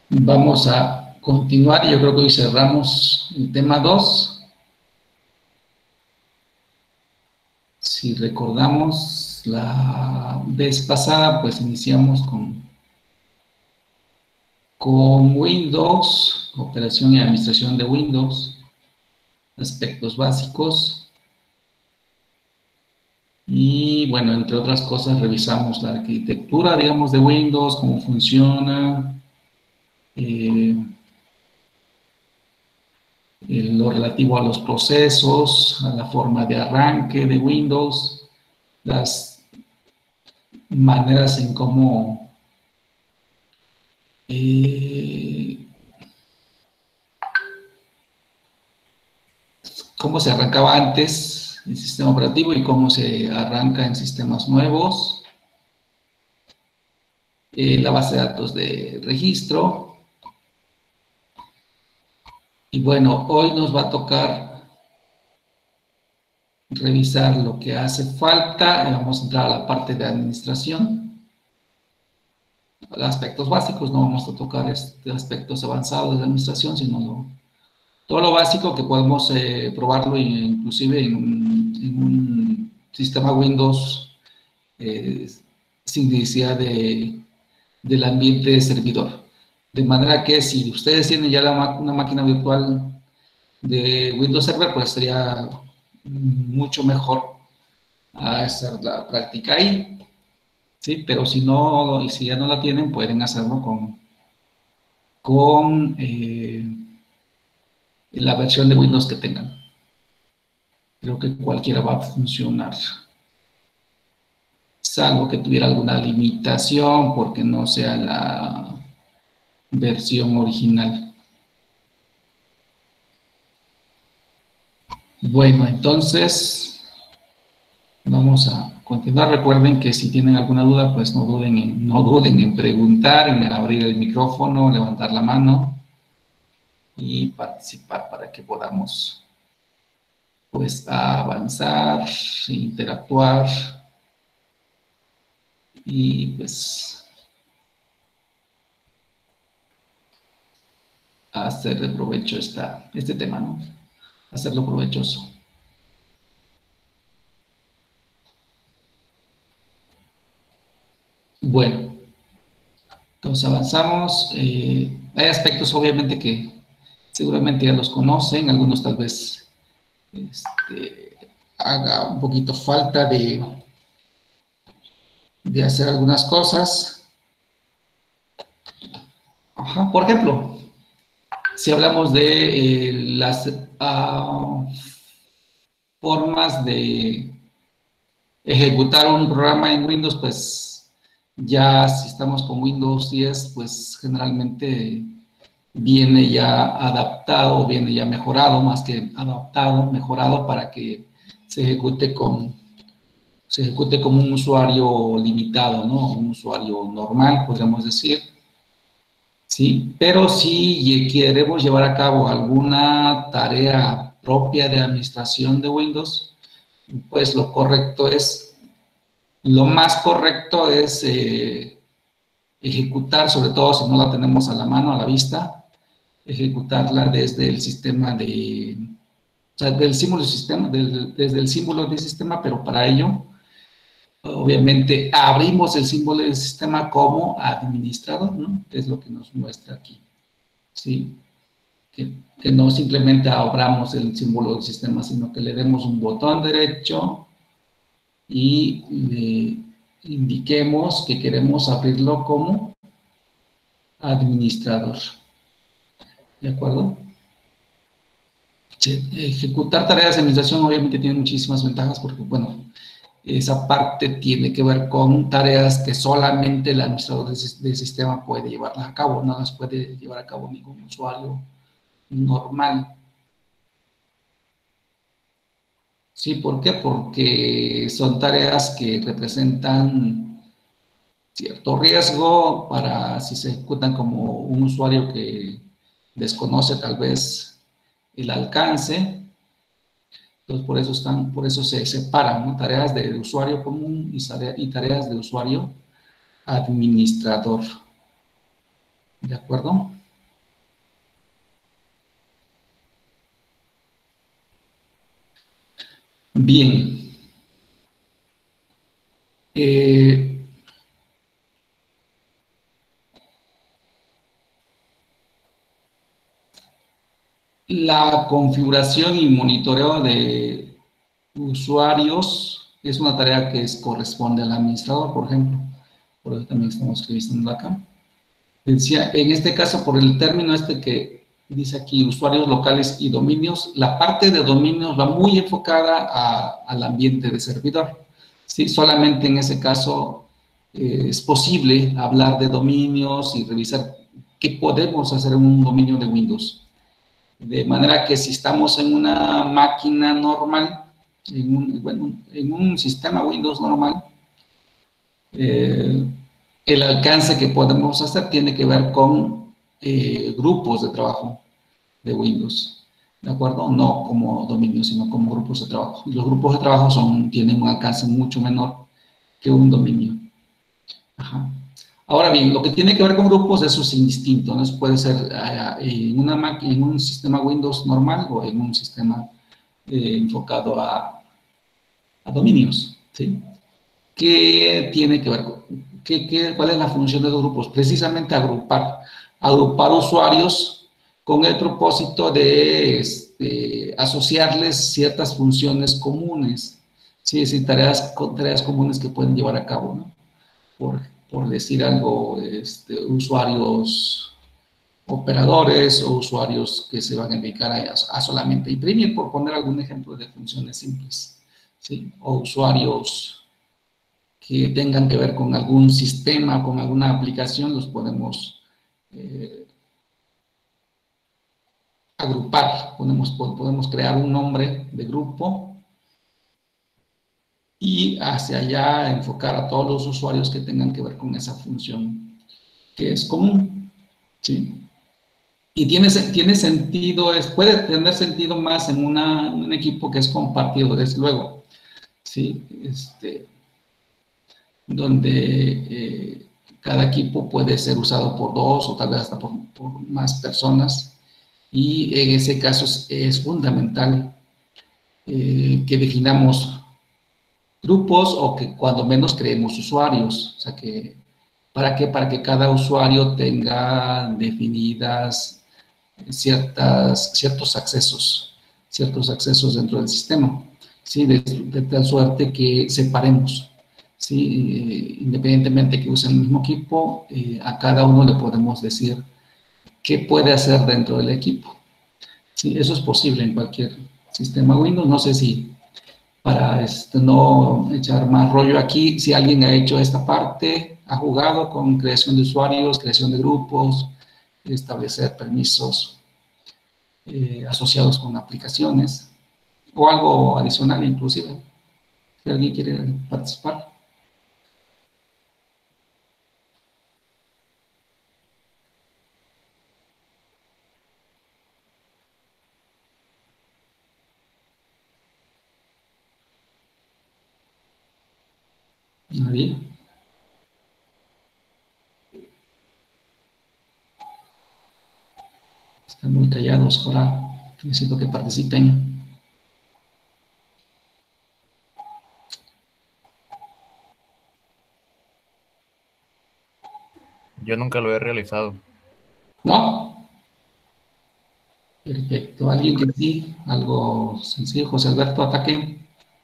Vamos a continuar. Yo creo que hoy cerramos el tema 2. Si recordamos, la vez pasada, pues iniciamos con Windows, operación y administración de Windows, aspectos básicos. Y bueno, entre otras cosas, revisamos la arquitectura, digamos, de Windows, cómo funciona, lo relativo a los procesos, a la forma de arranque de Windows, las maneras en cómo se arrancaba antes el sistema operativo y cómo se arranca en sistemas nuevos, la base de datos de registro. Y bueno, hoy nos va a tocar revisar lo que hace falta. Vamos a entrar a la parte de administración, aspectos básicos. No vamos a tocar aspectos avanzados de administración, sino todo lo básico que podemos probarlo inclusive en un sistema Windows sin necesidad del ambiente de servidor. De manera que si ustedes tienen ya una máquina virtual de Windows Server, pues sería mucho mejor hacer la práctica ahí, ¿sí? Pero si no, y si ya no la tienen, pueden hacerlo con la versión de Windows que tengan. Creo que cualquiera va a funcionar, salvo que tuviera alguna limitación porque no sea la versión original. Bueno, entonces vamos a continuar. Recuerden que si tienen alguna duda, pues no duden en preguntar, en abrir el micrófono, levantar la mano y participar para que podamos pues avanzar, interactuar y pues hacer de provecho este tema, ¿no? Hacerlo provechoso. Bueno, entonces avanzamos. Hay aspectos obviamente que seguramente ya los conocen, algunos tal vez haga un poquito falta de hacer algunas cosas. Ajá, por ejemplo, si hablamos de las formas de ejecutar un programa en Windows, pues ya si estamos con Windows 10, pues generalmente viene ya adaptado, viene ya mejorado, más que adaptado, mejorado para que se ejecute como un usuario limitado, ¿no? Un usuario normal, podríamos decir. Sí, pero si queremos llevar a cabo alguna tarea propia de administración de Windows, pues lo más correcto es ejecutar, sobre todo si no la tenemos a la mano, a la vista, ejecutarla desde el sistema o sea, del símbolo de sistema, desde el símbolo de sistema, pero para ello, obviamente, abrimos el símbolo del sistema como administrador, ¿no? Que es lo que nos muestra aquí, ¿sí? Que no simplemente abramos el símbolo del sistema, sino que le demos un botón derecho y le indiquemos que queremos abrirlo como administrador. ¿De acuerdo? Ejecutar tareas de administración obviamente tiene muchísimas ventajas porque, bueno, esa parte tiene que ver con tareas que solamente el administrador del sistema puede llevarlas a cabo, no las puede llevar a cabo ningún usuario normal. Sí, ¿por qué? Porque son tareas que representan cierto riesgo para si se ejecutan como un usuario que desconoce tal vez el alcance. Entonces, por eso se separan, ¿no? Tareas de usuario común y tareas de usuario administrador. ¿De acuerdo? Bien. La configuración y monitoreo de usuarios es una tarea que corresponde al administrador, por ejemplo. Por eso también estamos revisando acá. Decía, en este caso, por el término que dice aquí, usuarios locales y dominios, la parte de dominios va muy enfocada al ambiente de servidor. ¿Sí? Solamente en ese caso es posible hablar de dominios y revisar qué podemos hacer en un dominio de Windows. De manera que si estamos en una máquina normal, en un sistema Windows normal, el alcance que podemos hacer tiene que ver con grupos de trabajo de Windows, ¿de acuerdo? No como dominio, sino como grupos de trabajo. Y los grupos de trabajo tienen un alcance mucho menor que un dominio. Ajá. Ahora bien, lo que tiene que ver con grupos, eso es indistinto, ¿no? Puede ser en un sistema Windows normal o en un sistema enfocado a dominios, ¿sí? ¿Qué tiene que ver con, cuál es la función de los grupos? Precisamente agrupar usuarios con el propósito de asociarles ciertas funciones comunes, ¿sí? Es decir, tareas comunes que pueden llevar a cabo, ¿no? Por decir algo, usuarios operadores o usuarios que se van a dedicar a solamente imprimir, por poner algún ejemplo de funciones simples, ¿sí? O usuarios que tengan que ver con algún sistema, con alguna aplicación, los podemos agrupar, podemos crear un nombre de grupo y hacia allá enfocar a todos los usuarios que tengan que ver con esa función que es común, ¿sí? Y tiene sentido, puede tener sentido más en un equipo que es compartido, desde luego, ¿sí? Donde cada equipo puede ser usado por dos o tal vez hasta por más personas, y en ese caso es fundamental que definamos grupos o que cuando menos creemos usuarios, o sea que, ¿para qué? Para que cada usuario tenga definidas ciertos accesos dentro del sistema, ¿sí? De tal suerte que separemos, ¿sí? Independientemente que usen el mismo equipo, a cada uno le podemos decir qué puede hacer dentro del equipo. Sí, eso es posible en cualquier sistema Windows. No sé si para no echar más rollo aquí, si alguien ha hecho esta parte, ha jugado con creación de usuarios, creación de grupos, establecer permisos asociados con aplicaciones o algo adicional inclusive. Si alguien quiere participar. Nadie. Están muy callados ahora. Necesito que participen. Yo nunca lo he realizado. ¿No? Perfecto. ¿Alguien que sí? Algo sencillo. José Alberto, ataque.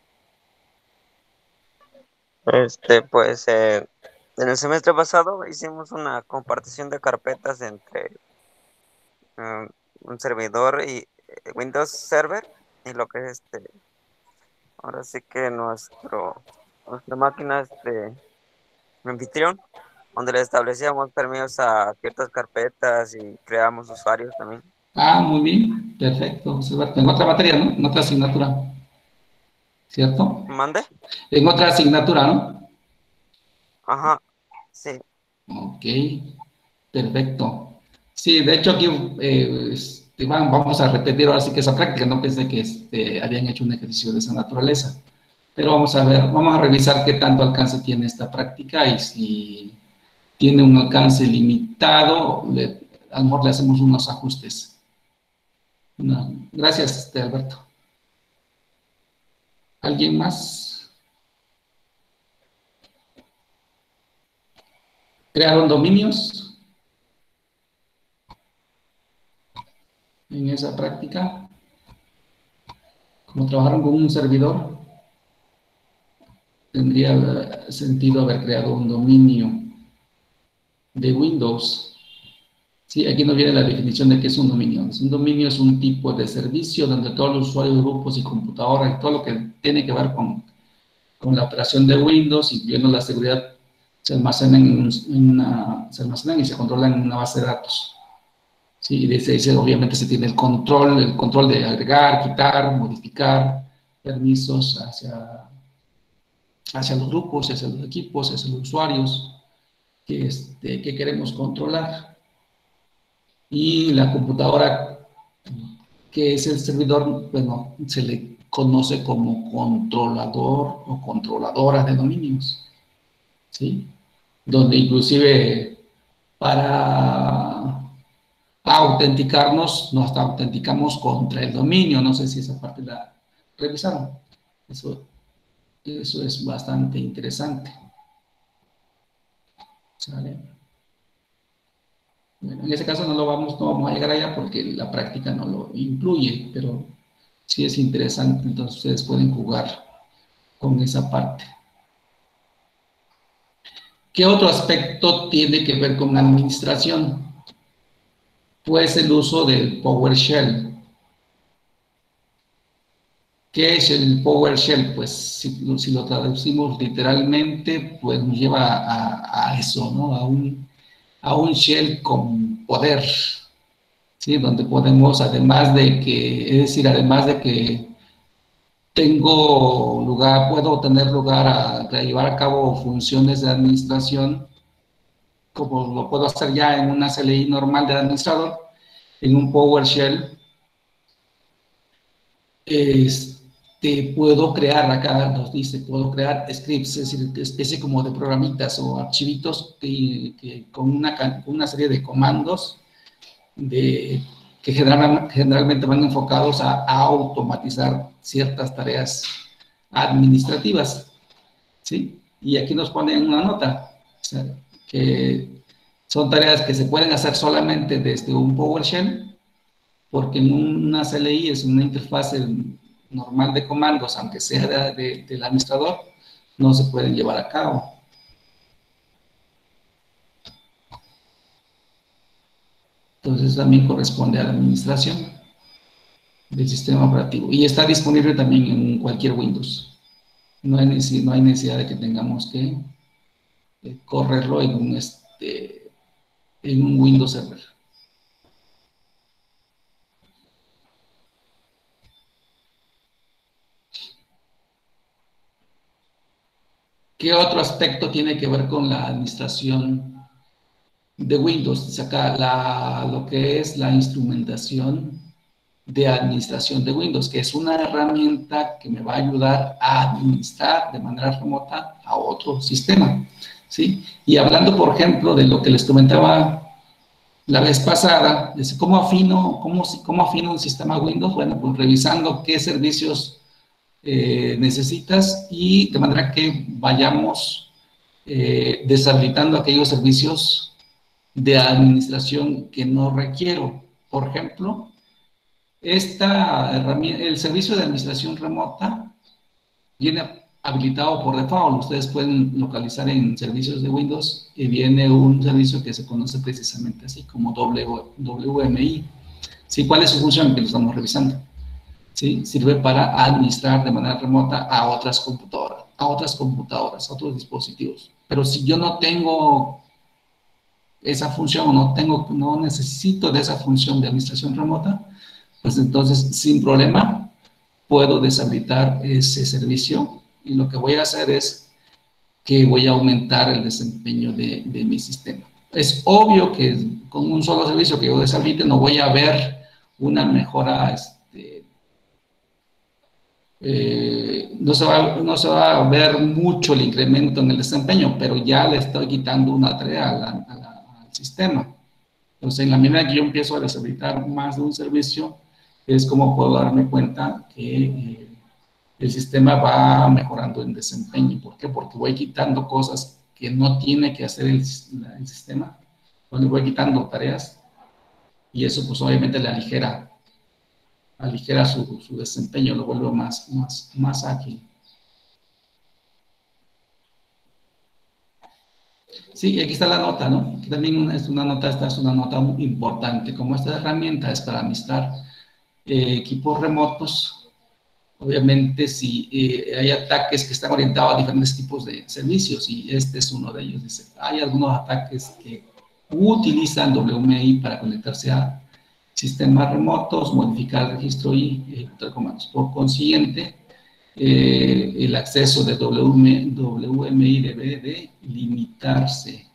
Pues en el semestre pasado hicimos una compartición de carpetas entre eh, un servidor y Windows Server y lo que es ahora sí que nuestra máquina anfitrión, donde le establecíamos permisos a ciertas carpetas y creamos usuarios también. Ah, muy bien. Perfecto, José Alberto. En otra materia, ¿no? En otra asignatura. ¿Cierto? ¿Mande? En otra asignatura, ¿no? Ajá, sí. Ok. Perfecto. Sí, de hecho aquí vamos a repetir ahora sí que esa práctica. No pensé que habían hecho un ejercicio de esa naturaleza. Pero vamos a ver, vamos a revisar qué tanto alcance tiene esta práctica y si tiene un alcance limitado, a lo mejor le hacemos unos ajustes. No, gracias, Alberto. ¿Alguien más? ¿Crearon dominios en esa práctica? Como trabajaron con un servidor, tendría sentido haber creado un dominio de Windows. Sí, aquí nos viene la definición de qué es un dominio. Un dominio es un tipo de servicio donde todos los usuarios, grupos y computadoras y todo lo que tiene que ver con la operación de Windows, incluyendo la seguridad, se almacenan, se almacenan y se controlan en una base de datos. Sí, y desde ahí obviamente se tiene el control de agregar, quitar, modificar permisos hacia los grupos, hacia los equipos, hacia los usuarios que queremos controlar. Y la computadora, que es el servidor, bueno, se le conoce como controlador o controladora de dominios, ¿sí? Donde inclusive para autenticarnos, nos autenticamos contra el dominio. No sé si esa parte la revisaron. Eso es bastante interesante. ¿Sale? Bueno, en ese caso no vamos a llegar allá porque la práctica no lo incluye, pero sí es interesante, entonces ustedes pueden jugar con esa parte. ¿Qué otro aspecto tiene que ver con administración? Pues el uso del PowerShell. ¿Qué es el PowerShell? Pues si lo traducimos literalmente, pues nos lleva a eso, ¿no? A un shell con poder, ¿sí? Donde podemos, además de que puedo tener lugar a llevar a cabo funciones de administración, como lo puedo hacer ya en una CLI normal de administrador, en un PowerShell, puedo crear, acá nos dice, puedo crear scripts, es decir, especie como de programitas o archivitos que con una serie de comandos que generalmente van enfocados a automatizar ciertas tareas administrativas, ¿sí? Y aquí nos ponen una nota, o sea, que son tareas que se pueden hacer solamente desde un PowerShell, porque en una CLI es una interfase normal de comandos, aunque sea del administrador, no se pueden llevar a cabo. Entonces también corresponde a la administración del sistema operativo. Y está disponible también en cualquier Windows. No hay necesidad de que tengamos que correrlo en un Windows Server. ¿Qué otro aspecto tiene que ver con la administración de Windows? Dice acá lo que es la instrumentación de administración de Windows, que es una herramienta que me va a ayudar a administrar de manera remota a otro sistema, ¿sí? Y hablando, por ejemplo, de lo que les comentaba la vez pasada, ¿cómo afino un sistema Windows? Bueno, pues revisando qué servicios necesitas y de manera que vayamos deshabilitando aquellos servicios de administración que no requiero. Por ejemplo, esta herramienta, el servicio de administración remota viene habilitado por default. Ustedes pueden localizar en servicios de Windows y viene un servicio que se conoce precisamente así como WMI. ¿Sí? ¿Cuál es su función? Que lo estamos revisando. ¿Sí? Sirve para administrar de manera remota a otras computadoras, a otros dispositivos. Pero si yo no tengo esa función, no necesito de esa función de administración remota, pues entonces sin problema puedo deshabilitar ese servicio y lo que voy a hacer es que voy a aumentar el desempeño de mi sistema. Es obvio que con un solo servicio que yo deshabilite no voy a ver una mejora, no se va a ver mucho el incremento en el desempeño, pero ya le estoy quitando una tarea al sistema. Entonces, en la medida que yo empiezo a deshabilitar más de un servicio, es como puedo darme cuenta que el sistema va mejorando en desempeño. ¿Por qué? Porque voy quitando cosas que no tiene que hacer el sistema, o le voy quitando tareas, y eso pues obviamente le aligera su desempeño, lo vuelve más ágil. Sí, aquí está la nota, ¿no? Aquí también es una nota, esta es una nota muy importante. Como esta herramienta es para administrar equipos remotos, obviamente si hay ataques que están orientados a diferentes tipos de servicios, y este es uno de ellos. Dice, hay algunos ataques que utilizan WMI para conectarse a sistemas remotos, modificar el registro y ejecutar comandos. Por consiguiente, el acceso de WMI debe de limitarse.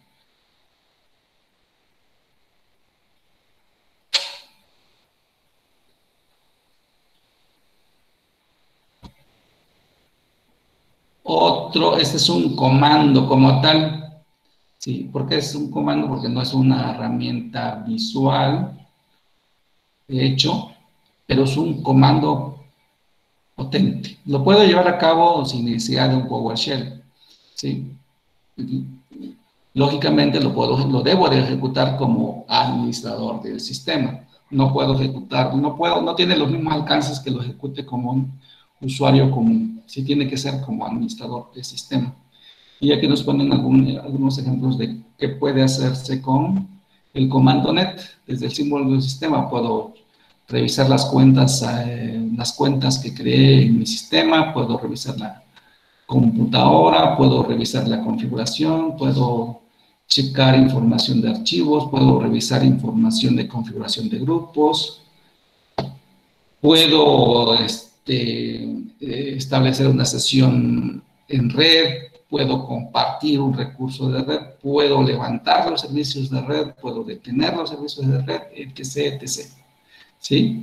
Este es un comando como tal. Sí, ¿por qué es un comando? Porque no es una herramienta visual, de hecho, pero es un comando potente. Lo puedo llevar a cabo sin necesidad de un PowerShell. ¿Sí? Lógicamente lo debo de ejecutar como administrador del sistema. No puedo ejecutar, no tiene los mismos alcances que lo ejecute como un usuario común. Sí tiene que ser como administrador del sistema. Y aquí nos ponen algunos ejemplos de qué puede hacerse con el comando net. Desde el símbolo del sistema puedo revisar las cuentas que creé en mi sistema, puedo revisar la computadora, puedo revisar la configuración, puedo checar información de archivos, puedo revisar información de configuración de grupos, puedo establecer una sesión en red, puedo compartir un recurso de red, puedo levantar los servicios de red, puedo detener los servicios de red, etc., etc. ¿Sí?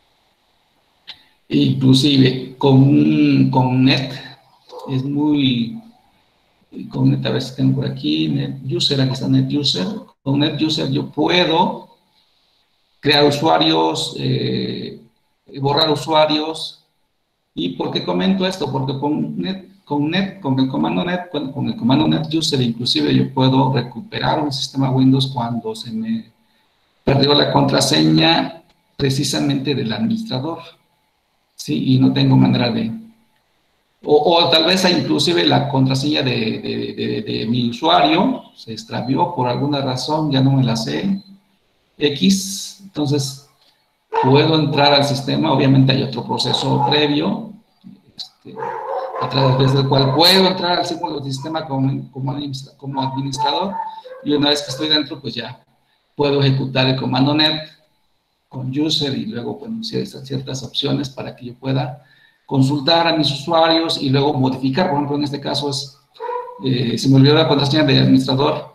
Inclusive con net es muy... Con net, a ver si tengo por aquí, NetUser, aquí está NetUser. Con NetUser yo puedo crear usuarios, borrar usuarios. ¿Y por qué comento esto? Porque con el comando net, con el comando NetUser, inclusive yo puedo recuperar un sistema Windows cuando se me perdió la contraseña precisamente del administrador, ¿sí? Y no tengo manera de... O tal vez inclusive la contraseña de mi usuario se extravió por alguna razón, ya no me la sé, X, entonces puedo entrar al sistema, obviamente hay otro proceso previo, a través del cual puedo entrar al símbolo del sistema como administrador, y una vez que estoy dentro, pues ya puedo ejecutar el comando net con user y luego, bueno, ciertas opciones para que yo pueda consultar a mis usuarios y luego modificar. Por ejemplo, en este caso se me olvidó la contraseña de administrador,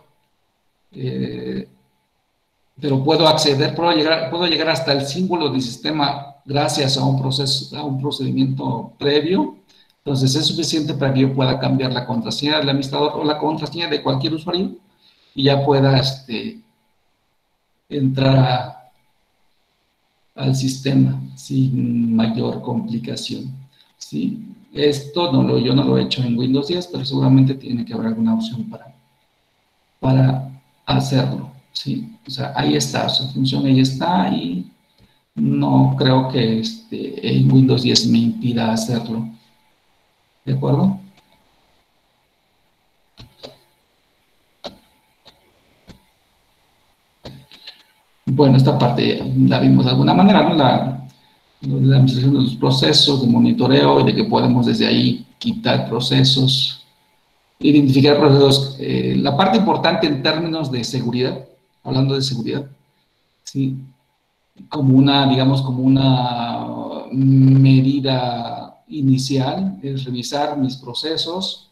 pero puedo acceder, puedo llegar hasta el símbolo del sistema gracias a un procedimiento previo. Entonces es suficiente para que yo pueda cambiar la contraseña del administrador o la contraseña de cualquier usuario y ya pueda entrar al sistema sin mayor complicación. ¿Sí? Esto yo no lo he hecho en Windows 10, pero seguramente tiene que haber alguna opción para hacerlo. ¿Sí? O sea, ahí está, su función ahí está, y no creo que en Windows 10 me impida hacerlo. ¿De acuerdo? Bueno, esta parte la vimos de alguna manera, ¿no? La administración de los procesos, de monitoreo, y de que podemos desde ahí quitar procesos, identificar procesos. La parte importante en términos de seguridad, hablando de seguridad, ¿sí? Digamos, como una medida inicial, es revisar mis procesos,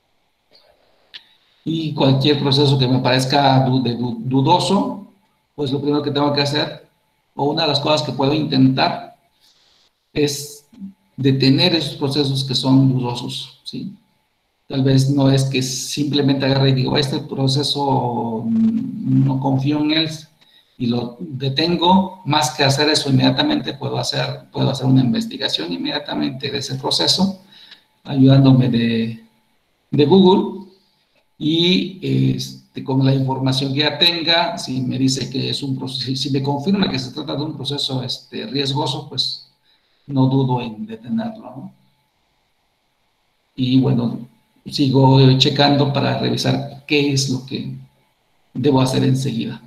y cualquier proceso que me parezca dudoso, pues lo primero que tengo que hacer, o una de las cosas que puedo intentar, es detener esos procesos que son dudosos, ¿sí? Tal vez no es que simplemente agarre y digo, este proceso no confío en él, y lo detengo, más que hacer eso inmediatamente, puedo hacer una investigación inmediatamente de ese proceso, ayudándome de Google, y con la información que ya tenga, si me dice que es un proceso, si me confirma que se trata de un proceso riesgoso, pues no dudo en detenerlo, ¿no? Y bueno, sigo checando para revisar qué es lo que debo hacer enseguida.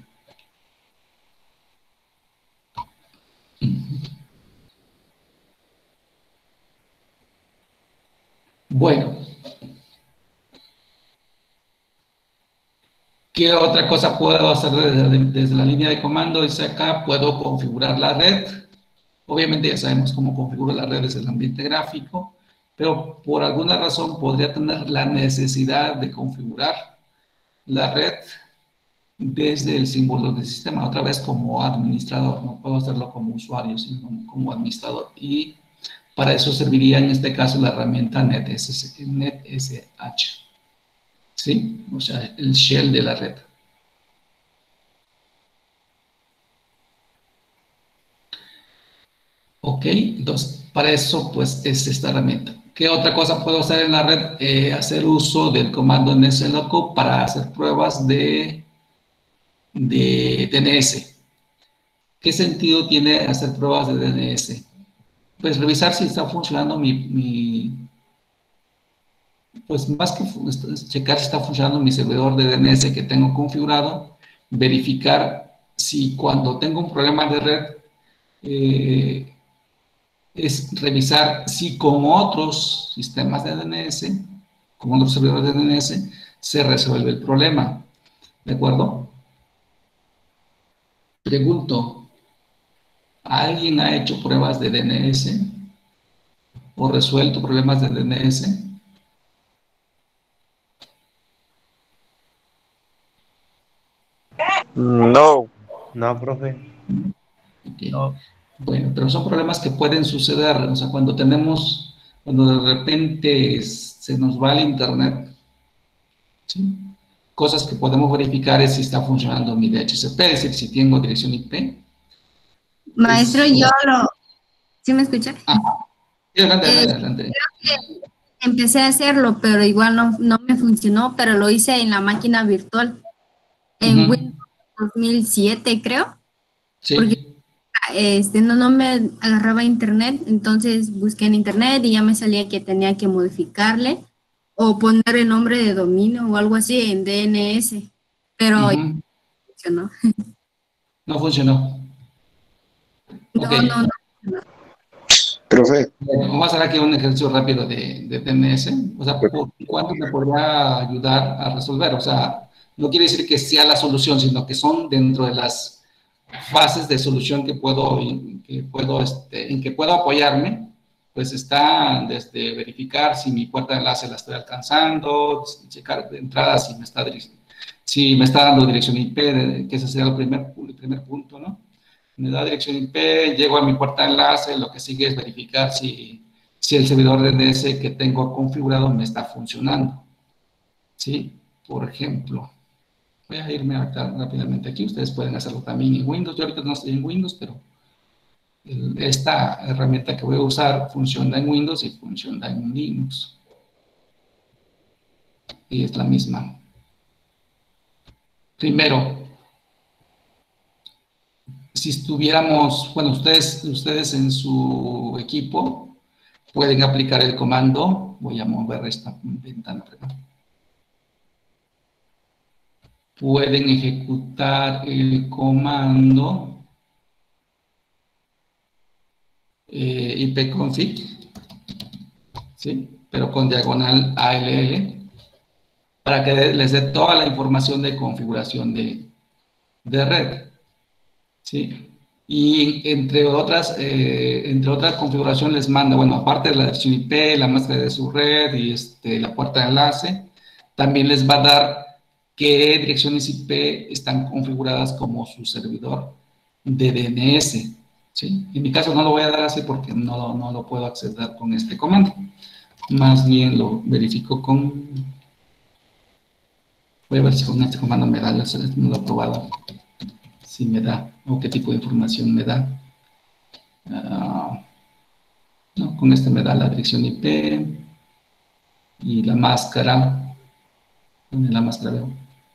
Bueno, ¿qué otra cosa puedo hacer desde la línea de comando? Dice acá, puedo configurar la red. Obviamente ya sabemos cómo configurar la red desde el ambiente gráfico, pero por alguna razón podría tener la necesidad de configurar la red desde el símbolo del sistema, otra vez como administrador. No puedo hacerlo como usuario, sino como administrador. Y para eso serviría en este caso la herramienta NetSH. ¿Sí? O sea, el shell de la red. Ok, entonces para eso pues es esta herramienta. ¿Qué otra cosa puedo hacer en la red? Hacer uso del comando nsloco para hacer pruebas de DNS. ¿Qué sentido tiene hacer pruebas de DNS? Pues revisar si está funcionando pues más que checar si está funcionando mi servidor de DNS que tengo configurado, verificar si cuando tengo un problema de red, es revisar si con otros sistemas de DNS, con otros servidores de DNS, se resuelve el problema. ¿De acuerdo? Pregunto, ¿alguien ha hecho pruebas de DNS o resuelto problemas de DNS? No. No, profe. Okay. No. Bueno, pero son problemas que pueden suceder, o sea, cuando de repente se nos va el internet, ¿sí? Cosas que podemos verificar es si está funcionando mi DHCP, es decir, si tengo dirección IP. Maestro, ¿sí me escucha? Sí, adelante. Empecé a hacerlo, pero igual no me funcionó, pero lo hice en la máquina virtual, en Windows 2007, creo. Sí. Porque no me agarraba internet, entonces busqué en internet y ya me salía que tenía que modificarle o poner el nombre de dominio o algo así en DNS, pero no funcionó. No funcionó. Okay. No. Profe. Vamos a hacer aquí un ejercicio rápido de DNS. O sea, ¿por cuánto me podría ayudar a resolver? O sea, no quiere decir que sea la solución, sino que son dentro de las fases de solución en que puedo apoyarme. Pues está desde verificar si mi puerta de enlace la estoy alcanzando, checar de entrada si me está dando dirección IP, que ese sería el primer punto, ¿no? Me da dirección IP, llego a mi puerta de enlace, lo que sigue es verificar si el servidor DNS que tengo configurado me está funcionando. ¿Sí? Por ejemplo, voy a irme rápidamente aquí, ustedes pueden hacerlo también en Windows. Yo ahorita no estoy en Windows, pero esta herramienta que voy a usar funciona en Windows y funciona en Linux. Y es la misma. Primero, si estuviéramos, bueno, ustedes en su equipo pueden aplicar el comando, voy a mover esta ventana, perdón. Pueden ejecutar el comando ipconfig, ¿sí? Pero con diagonal ALL, para que les dé toda la información de configuración de red, ¿sí? Y entre otras configuraciones les manda, bueno, aparte de la dirección IP, la mezcla de su red y la puerta de enlace, también les va a dar qué direcciones IP están configuradas como su servidor de DNS, ¿sí? En mi caso no lo voy a dar así porque no lo puedo acceder con este comando. Más bien lo verifico voy a ver si con este comando me da, no lo he probado. si me da, o qué tipo de información me da. No, con este me da la dirección IP y la máscara. ¿Dónde la máscara veo?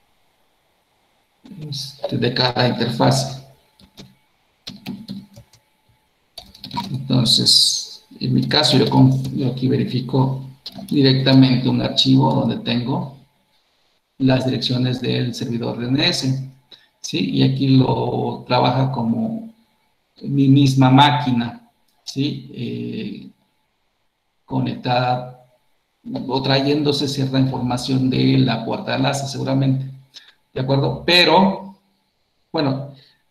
De cada interfaz. Entonces, en mi caso, yo aquí verifico directamente un archivo donde tengo las direcciones del servidor DNS, ¿sí? Y aquí lo trabaja como mi misma máquina, ¿sí? Conectada o trayéndose cierta información de la puerta de enlace, seguramente, ¿de acuerdo? Pero, bueno,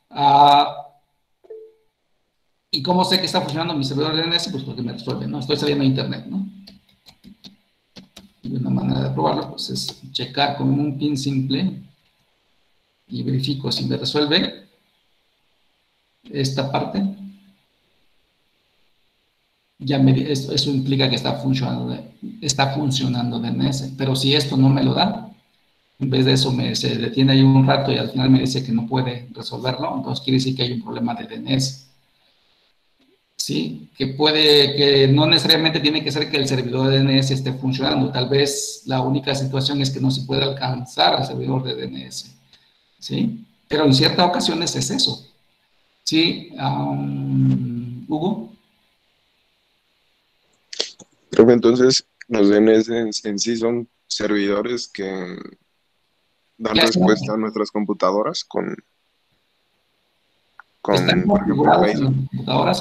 ¿y cómo sé que está funcionando mi servidor DNS? Pues porque me resuelve, ¿no? Estoy saliendo a internet, ¿no? Y una manera de probarlo, pues, es checar con un pin simple y verifico si me resuelve esta parte. Ya eso implica que está funcionando DNS, pero si esto no me lo da, en vez de eso se detiene ahí un rato y al final me dice que no puede resolverlo, entonces quiere decir que hay un problema de DNS. Sí, que no necesariamente tiene que ser que el servidor de DNS esté funcionando, tal vez la única situación es que no se puede alcanzar al servidor de DNS, ¿sí? Pero en ciertas ocasiones es eso, ¿sí? Hugo. Creo que entonces los DNS en sí son servidores que dan respuesta a nuestras computadoras Están por ejemplo, configurados en Facebook. las computadoras,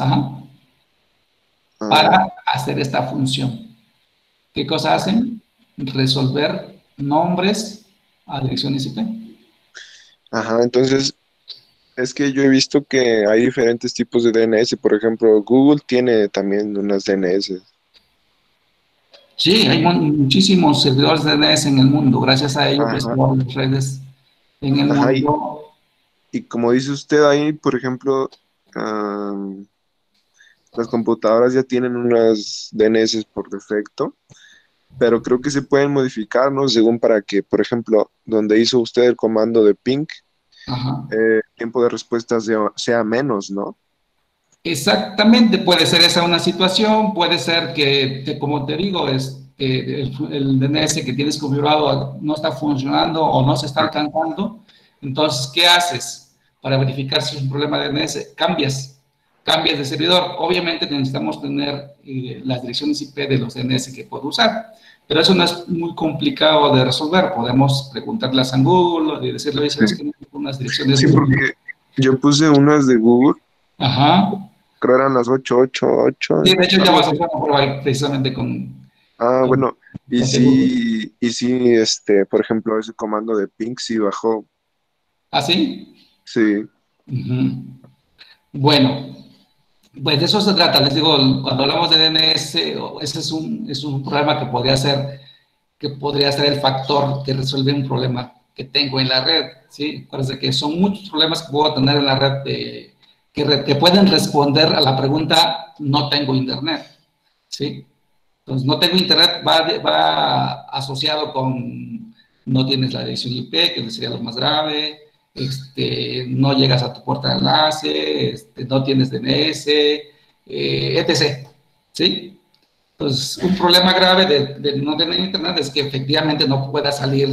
para hacer esta función. ¿Qué cosa hacen? Resolver nombres a direcciones IP. Ajá, entonces es que yo he visto que hay diferentes tipos de DNS. Por ejemplo, Google tiene también unas DNS. Sí, hay muchísimos servidores de DNS en el mundo. Gracias a ello, pues, Ajá. todas las redes en el Ajá, mundo. y como dice usted ahí, por ejemplo, las computadoras ya tienen unas DNS por defecto, pero creo que se pueden modificar, ¿no? Según para que, por ejemplo, donde hizo usted el comando de ping, Ajá. tiempo de respuesta sea menos, ¿no? Exactamente, puede ser esa una situación, puede ser como te digo, es que el DNS que tienes configurado no está funcionando o no se está alcanzando. Entonces, ¿qué haces para verificar si es un problema de DNS? Cambias de servidor. Obviamente necesitamos tener las direcciones IP de los DNS que puedo usar, pero eso no es muy complicado de resolver. Podemos preguntarle a San Google y decirle, oye, ¿sabes que necesito unas direcciones? Sí, porque yo puse unas de Google, Ajá. creo eran las 888. Sí, de hecho ya vas a hacer una prueba ahí precisamente con Bueno, y Google. sí, por ejemplo, ese comando de ping sí bajó, ¿Ah, sí? sí. Ujú. Bueno, pues de eso se trata. Les digo, cuando hablamos de DNS, ese es un problema que podría ser el factor que resuelve un problema que tengo en la red, ¿sí? Parece que son muchos problemas que puedo tener en la red que pueden responder a la pregunta no tengo internet, ¿sí? Entonces, no tengo internet va asociado con no tienes la dirección IP, que sería lo más grave, no llegas a tu puerta de enlace, no tienes DNS, etc. ¿Sí? Entonces, un problema grave de no tener internet es que efectivamente no puedas salir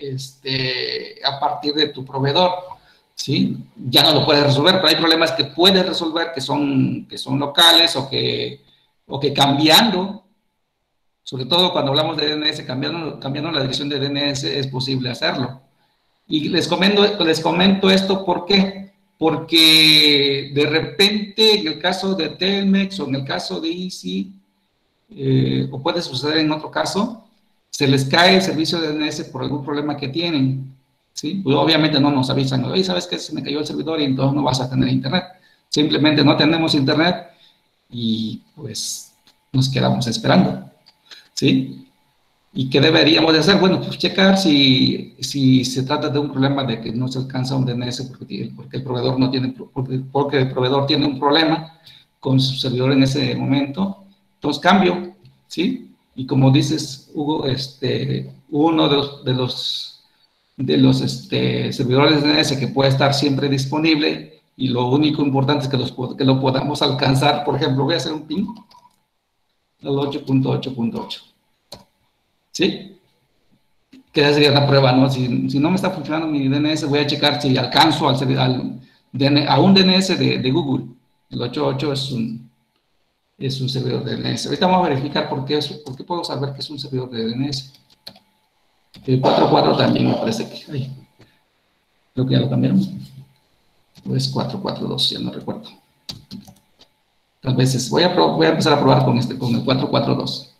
a partir de tu proveedor. ¿Sí? Ya no lo puedes resolver, pero hay problemas que puedes resolver que son locales o que cambiando, sobre todo cuando hablamos de DNS, cambiando la dirección de DNS es posible hacerlo. Y les comento esto, ¿por qué? Porque de repente, en el caso de Telmex o en el caso de Easy, o puede suceder en otro caso, se les cae el servicio de DNS por algún problema que tienen, ¿sí? Pues obviamente no nos avisan, oye, ¿sabes qué? Se me cayó el servidor y entonces no vas a tener internet. Simplemente no tenemos internet y pues nos quedamos esperando, ¿sí? ¿Y qué deberíamos de hacer? Bueno, pues checar si se trata de un problema de que no se alcanza un DNS porque el proveedor no tiene, porque el proveedor tiene un problema con su servidor en ese momento. Entonces cambio, ¿sí? Y como dices, Hugo, uno de los los servidores de DNS que puede estar siempre disponible, y lo único importante es que lo podamos alcanzar. Por ejemplo, voy a hacer un ping al 8.8.8. ¿Sí? Que esa sería una prueba, ¿no? Si no me está funcionando mi DNS, voy a checar si alcanzo a un DNS de Google. El 8.8 es un servidor de DNS. Ahorita vamos a verificar por qué puedo saber que es un servidor de DNS. El 4.4 también me parece que... Ay, creo que ya lo cambiaron. O es 4.4.2, ya no recuerdo. Tal vez voy a empezar a probar con el 4.4.2.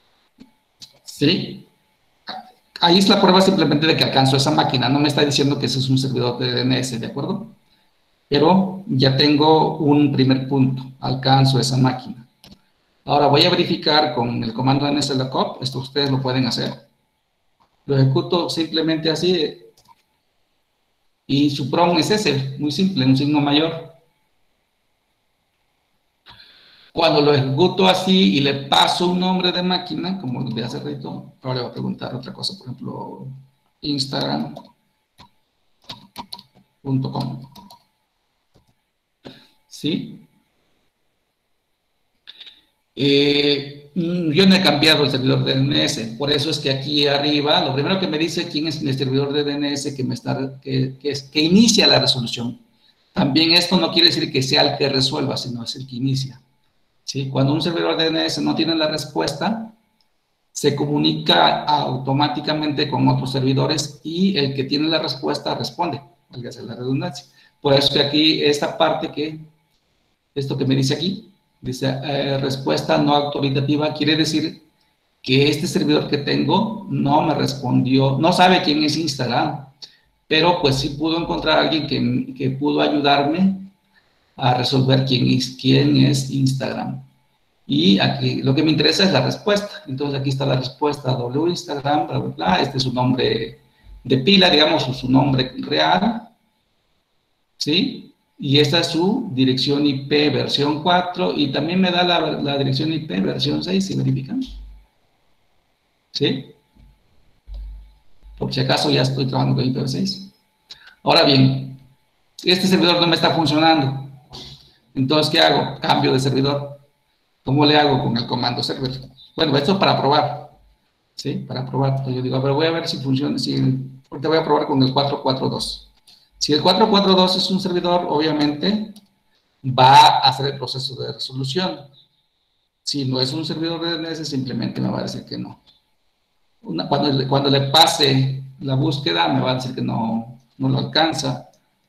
¿Sí? Ahí es la prueba simplemente de que alcanzo esa máquina. No me está diciendo que ese es un servidor de DNS, ¿de acuerdo? Pero ya tengo un primer punto. Alcanzo esa máquina. Ahora voy a verificar con el comando nslookup. Esto ustedes lo pueden hacer. Lo ejecuto simplemente así. Y su PROM es ese, muy simple, un signo mayor. Cuando lo ejecuto así y le paso un nombre de máquina, como lo de hace rato, ahora le voy a preguntar otra cosa, por ejemplo, instagram.com. ¿Sí? Yo no he cambiado el servidor de DNS, por eso es que aquí arriba, lo primero que me dice quién es el servidor de DNS que inicia la resolución. También esto no quiere decir que sea el que resuelva, sino es el que inicia. ¿Sí? Cuando un servidor de DNS no tiene la respuesta, se comunica automáticamente con otros servidores y el que tiene la respuesta responde, válgase la redundancia. Por eso que aquí, esta parte esto que me dice aquí, dice respuesta no autoritativa, quiere decir que este servidor que tengo no me respondió, no sabe quién es Instagram, pero pues sí pudo encontrar a alguien que pudo ayudarme a resolver quién es Instagram. Y aquí lo que me interesa es la respuesta. Entonces aquí está la respuesta, Instagram, bla, bla, bla. Este es su nombre de pila, digamos, o su nombre real. ¿Sí? Y esta es su dirección IP versión 4 y también me da la dirección IP versión 6, si verifican. ¿Sí? Por si acaso ya estoy trabajando con IPv6. Ahora bien, este servidor no me está funcionando. Entonces, ¿qué hago? Cambio de servidor. ¿Cómo le hago? Con el comando server. Bueno, esto es para probar. ¿Sí? Para probar. Entonces yo digo, pero voy a ver si funciona. Ahorita voy a probar con el 4.4.2. Si el 4.4.2 es un servidor, obviamente va a hacer el proceso de resolución. Si no es un servidor de DNS, simplemente me va a decir que no. Cuando le pase la búsqueda, me va a decir que no lo alcanza.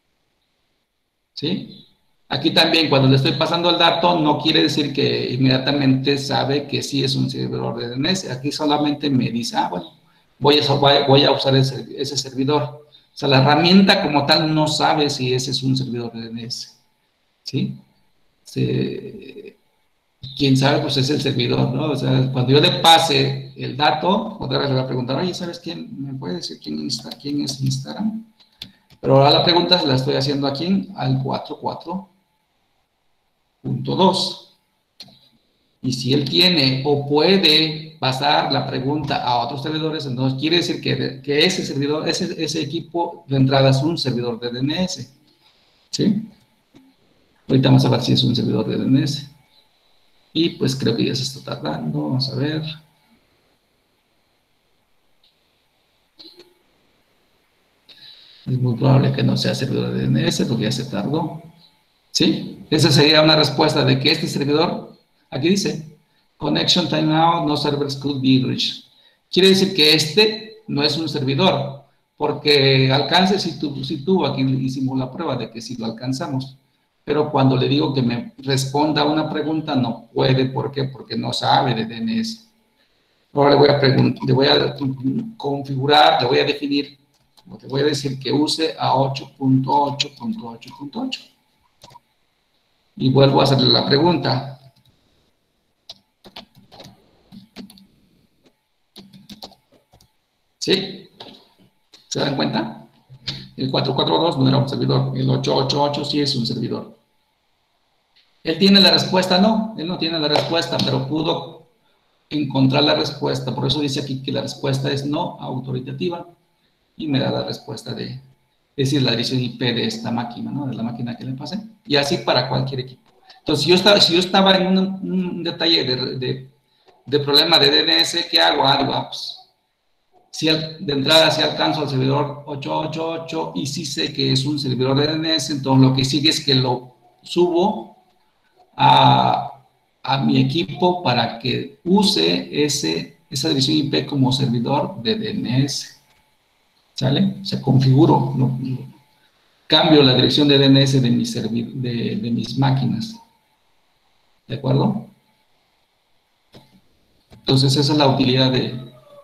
¿Sí? Aquí también, cuando le estoy pasando el dato, no quiere decir que inmediatamente sabe que sí es un servidor de DNS. Aquí solamente me dice, bueno, voy a usar ese servidor. O sea, la herramienta como tal no sabe si ese es un servidor de DNS. ¿Sí? Quien sabe, pues es el servidor, ¿no? O sea, cuando yo le pase el dato, otra vez le voy a preguntar, oye, ¿sabes quién? ¿Me puede decir quién es Instagram? Pero ahora la pregunta se la estoy haciendo aquí al 4.4.2. Y si él tiene o puede pasar la pregunta a otros servidores, entonces quiere decir que ese servidor, ese equipo de entrada es un servidor de DNS. ¿Sí? Ahorita vamos a ver si es un servidor de DNS. Y pues creo que ya se está tardando. Vamos a ver. Es muy probable que no sea servidor de DNS porque ya se tardó. ¿Sí? Esa sería una respuesta de que este servidor, aquí dice, connection timeout, no servers could be reached. Quiere decir que este no es un servidor, porque alcance si tuvo, aquí hicimos la prueba de que sí lo alcanzamos. Pero cuando le digo que me responda una pregunta, no puede. ¿Por qué? Porque no sabe de DNS. Ahora le voy a configurar, le voy a definir, le voy a decir que use a 8.8.8.8. Y vuelvo a hacerle la pregunta. ¿Sí? ¿Se dan cuenta? El 4.4.2 no era un servidor. El 8.8.8 sí es un servidor. ¿Él tiene la respuesta? No, él no tiene la respuesta, pero pudo encontrar la respuesta. Por eso dice aquí que la respuesta es no autoritativa. y me da la respuesta de, es decir, la dirección IP de esta máquina, ¿no? De la máquina que le pasé, y así para cualquier equipo. Entonces, si yo estaba en un detalle de problema de DNS, ¿qué hago? Pues, de entrada, si alcanzo al servidor 888 y si sé que es un servidor de DNS, entonces lo que sigue es que lo subo a mi equipo para que use esa dirección IP como servidor de DNS. ¿Sale? O sea, configuro, cambio la dirección de DNS de mis máquinas. ¿De acuerdo? Entonces, esa es la utilidad de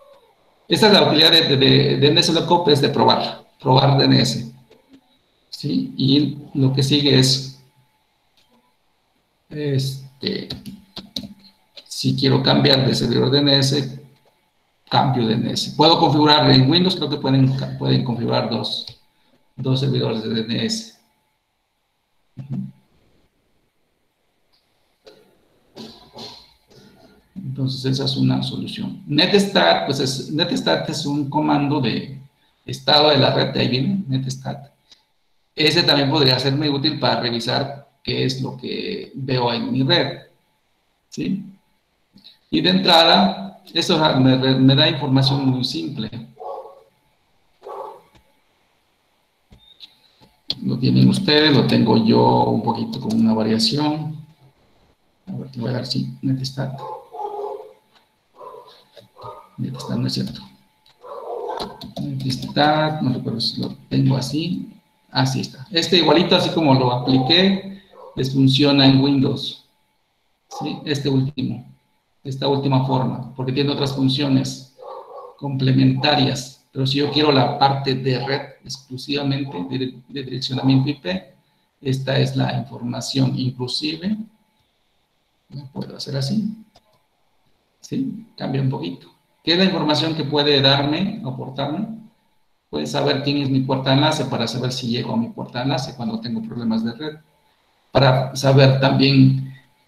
DNS Lookup, es de probar DNS. ¿Sí? Y lo que sigue es, si quiero cambiar de servidor DNS, cambio DNS. Puedo configurar en Windows, creo que pueden configurar dos servidores de DNS. Entonces, esa es una solución. Netstat, pues Netstat es un comando de estado de la red, de ahí viene Netstat. Ese también podría ser muy útil para revisar qué es lo que veo en mi red. ¿Sí? Y de entrada, eso me da información muy simple. Lo tienen ustedes, lo tengo yo un poquito con una variación. A ver, te voy a dar, sí, Netstat. Netstat no es cierto. Netstat, no recuerdo si lo tengo así. Así está. Igualito, así como lo apliqué, les funciona en Windows. ¿Sí? Esta última forma, porque tiene otras funciones complementarias. Pero si yo quiero la parte de red exclusivamente, de direccionamiento IP, esta es la información. Inclusive, ¿no puedo hacer así? ¿Sí? Cambia un poquito. ¿Qué es la información que puede darme, aportarme? Puede saber quién es mi puerta de enlace para saber si llego a mi puerta de enlace cuando tengo problemas de red. Para saber también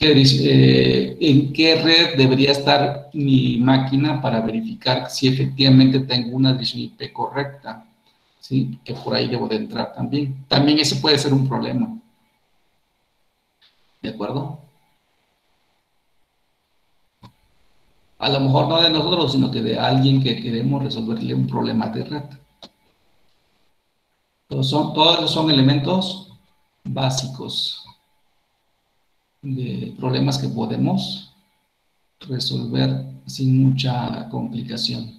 en qué red debería estar mi máquina para verificar si efectivamente tengo una dirección IP correcta. ¿Sí? Que por ahí debo de entrar también. También eso puede ser un problema. ¿De acuerdo? A lo mejor no de nosotros, sino que de alguien que queremos resolverle un problema de red. Todos son elementos básicos de problemas que podemos resolver sin mucha complicación.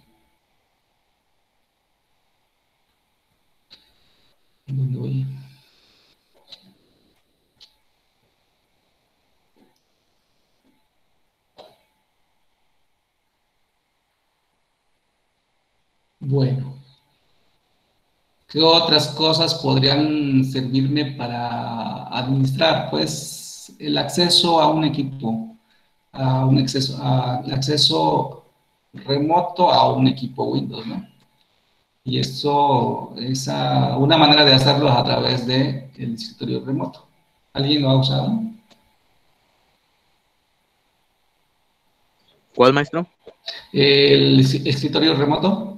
¿Dónde voy? Bueno. ¿Qué otras cosas podrían servirme para administrar? Pues el acceso a un equipo, acceso remoto a un equipo Windows, ¿no? Y eso es una manera de hacerlo a través del escritorio remoto. ¿Alguien lo ha usado? ¿Cuál, maestro? El escritorio remoto.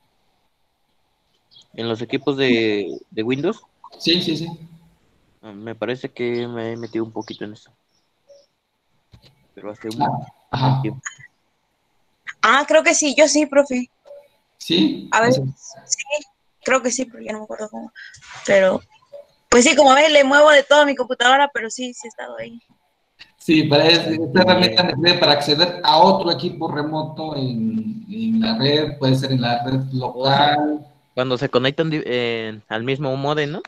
¿En los equipos de Windows? Sí, sí, sí. Me parece que me he metido un poquito en eso. Pero hace un Ajá. tiempo. Ah, creo que sí, yo sí, profe. ¿Sí? A ver, sí, creo que sí, pero ya no me acuerdo cómo. Pero, pues sí, como ves, le muevo de toda mi computadora, pero sí, sí he estado ahí. Sí, esta herramienta me sirve para acceder a otro equipo remoto en la red, puede ser en la red local. Cuando se conectan al mismo modem, ¿no?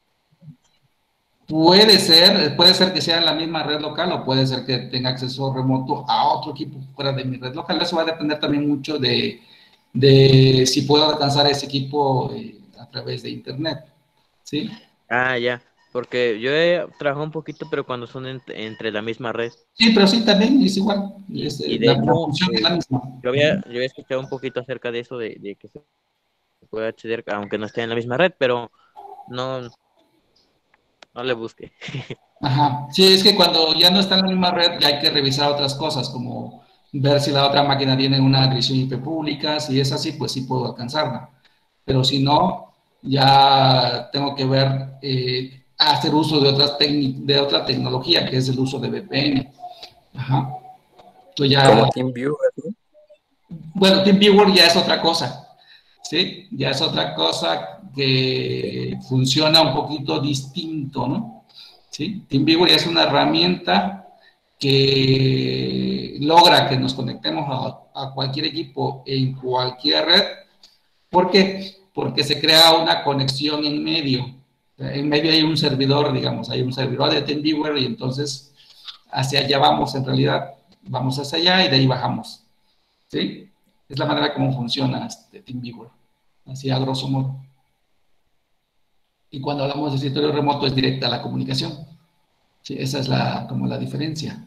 Puede ser que sea en la misma red local o puede ser que tenga acceso remoto a otro equipo fuera de mi red local. Eso va a depender también mucho de si puedo alcanzar ese equipo a través de internet, ¿sí? Ah, ya. Porque yo he trabajado un poquito, pero cuando son entre la misma red. Sí, pero sí, también es igual. Y de La hecho, función es la misma. yo había escuchado un poquito acerca de eso, de que se puede acceder, aunque no esté en la misma red, pero no le busque. Ajá. Sí, es que cuando ya no está en la misma red, ya hay que revisar otras cosas, como ver si la otra máquina tiene una dirección IP pública. Si es así, pues sí puedo alcanzarla. pero si no, ya tengo que ver, hacer uso de de otra tecnología, que es el uso de VPN. Ajá. Entonces ya, Como TeamViewer, ¿no? bueno, TeamViewer ya es otra cosa, ¿sí? Ya es otra cosa que funciona un poquito distinto, ¿no? ¿Sí? TeamViewer ya es una herramienta que logra que nos conectemos a cualquier equipo en cualquier red. ¿Por qué? Porque se crea una conexión en medio. En medio hay un servidor, digamos, hay un servidor de TeamViewer y entonces hacia allá vamos en realidad, vamos hacia allá y de ahí bajamos. ¿Sí? Es la manera como funciona TeamViewer, así a grosso modo. Y cuando hablamos de escritorio remoto es directa la comunicación. Sí, esa es como la diferencia.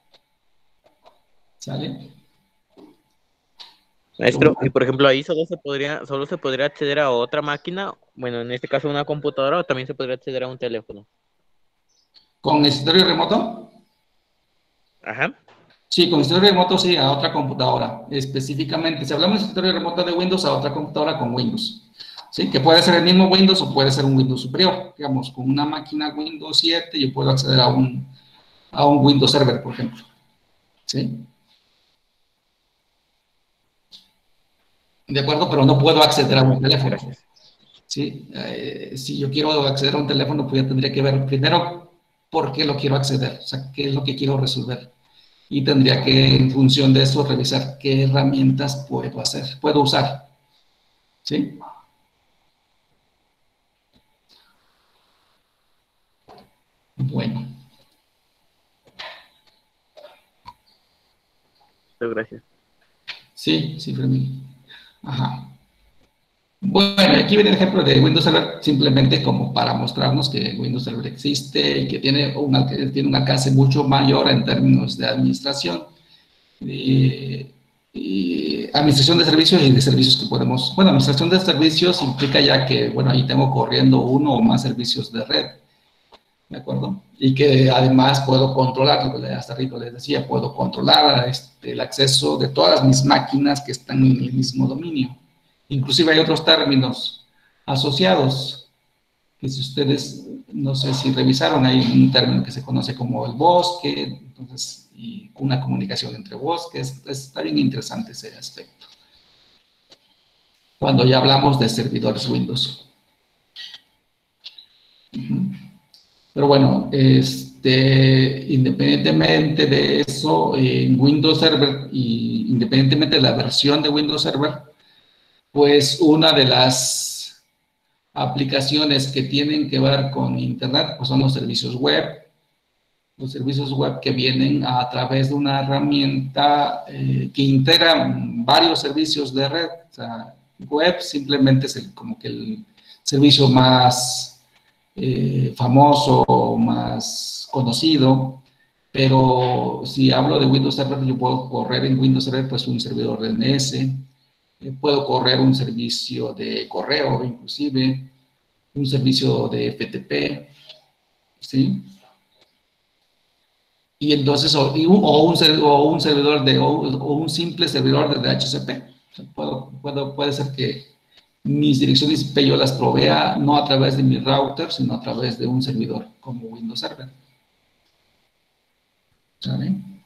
¿Sale? Maestro, y por ejemplo, ahí solo se podría acceder a otra máquina, bueno, en este caso una computadora, o también se podría acceder a un teléfono. ¿Con escritorio remoto? Ajá. Sí, con escritorio remoto sí, a otra computadora. Específicamente, si hablamos de escritorio remoto de Windows, a otra computadora con Windows. Sí, que puede ser el mismo Windows o puede ser un Windows superior. Digamos, con una máquina Windows 7 yo puedo acceder a un Windows Server, por ejemplo. ¿Sí? De acuerdo, pero no puedo acceder a un teléfono. Gracias. ¿Sí? Si yo quiero acceder a un teléfono, pues ya tendría que ver primero por qué lo quiero acceder, o sea, qué es lo que quiero resolver. Y tendría que, en función de eso, revisar qué herramientas puedo usar. ¿Sí? Bueno, Muchas gracias. sí, Fermín. Ajá. Bueno, aquí viene el ejemplo de Windows Server, simplemente como para mostrarnos que Windows Server existe y que tiene un alcance mucho mayor en términos de administración. Y administración de servicios y de servicios que podemos, bueno, administración de servicios implica ya que, bueno, ahí tengo corriendo uno o más servicios de red, ¿de acuerdo? Y que además puedo controlar, hasta arriba les decía, puedo controlar el acceso de todas mis máquinas que están en el mismo dominio. Inclusive hay otros términos asociados, que si ustedes, no sé si revisaron, hay un término que se conoce como el bosque, entonces, y una comunicación entre bosques, está bien interesante ese aspecto. Cuando ya hablamos de servidores Windows. Pero bueno, independientemente de eso, en Windows Server, y independientemente de la versión de Windows Server, pues una de las aplicaciones que tienen que ver con Internet, pues son los servicios web. Los servicios web que vienen a través de una herramienta que integra varios servicios de red. O sea, web simplemente es como que el servicio más famoso, más conocido, pero si hablo de Windows Server, yo puedo correr en Windows Server pues un servidor DNS, puedo correr un servicio de correo inclusive, un servicio de FTP, ¿sí? Y entonces, o un servidor o un simple servidor de DHCP. O sea, puede ser que mis direcciones IP yo las provea no a través de mi router, sino a través de un servidor como Windows Server. ¿Saben?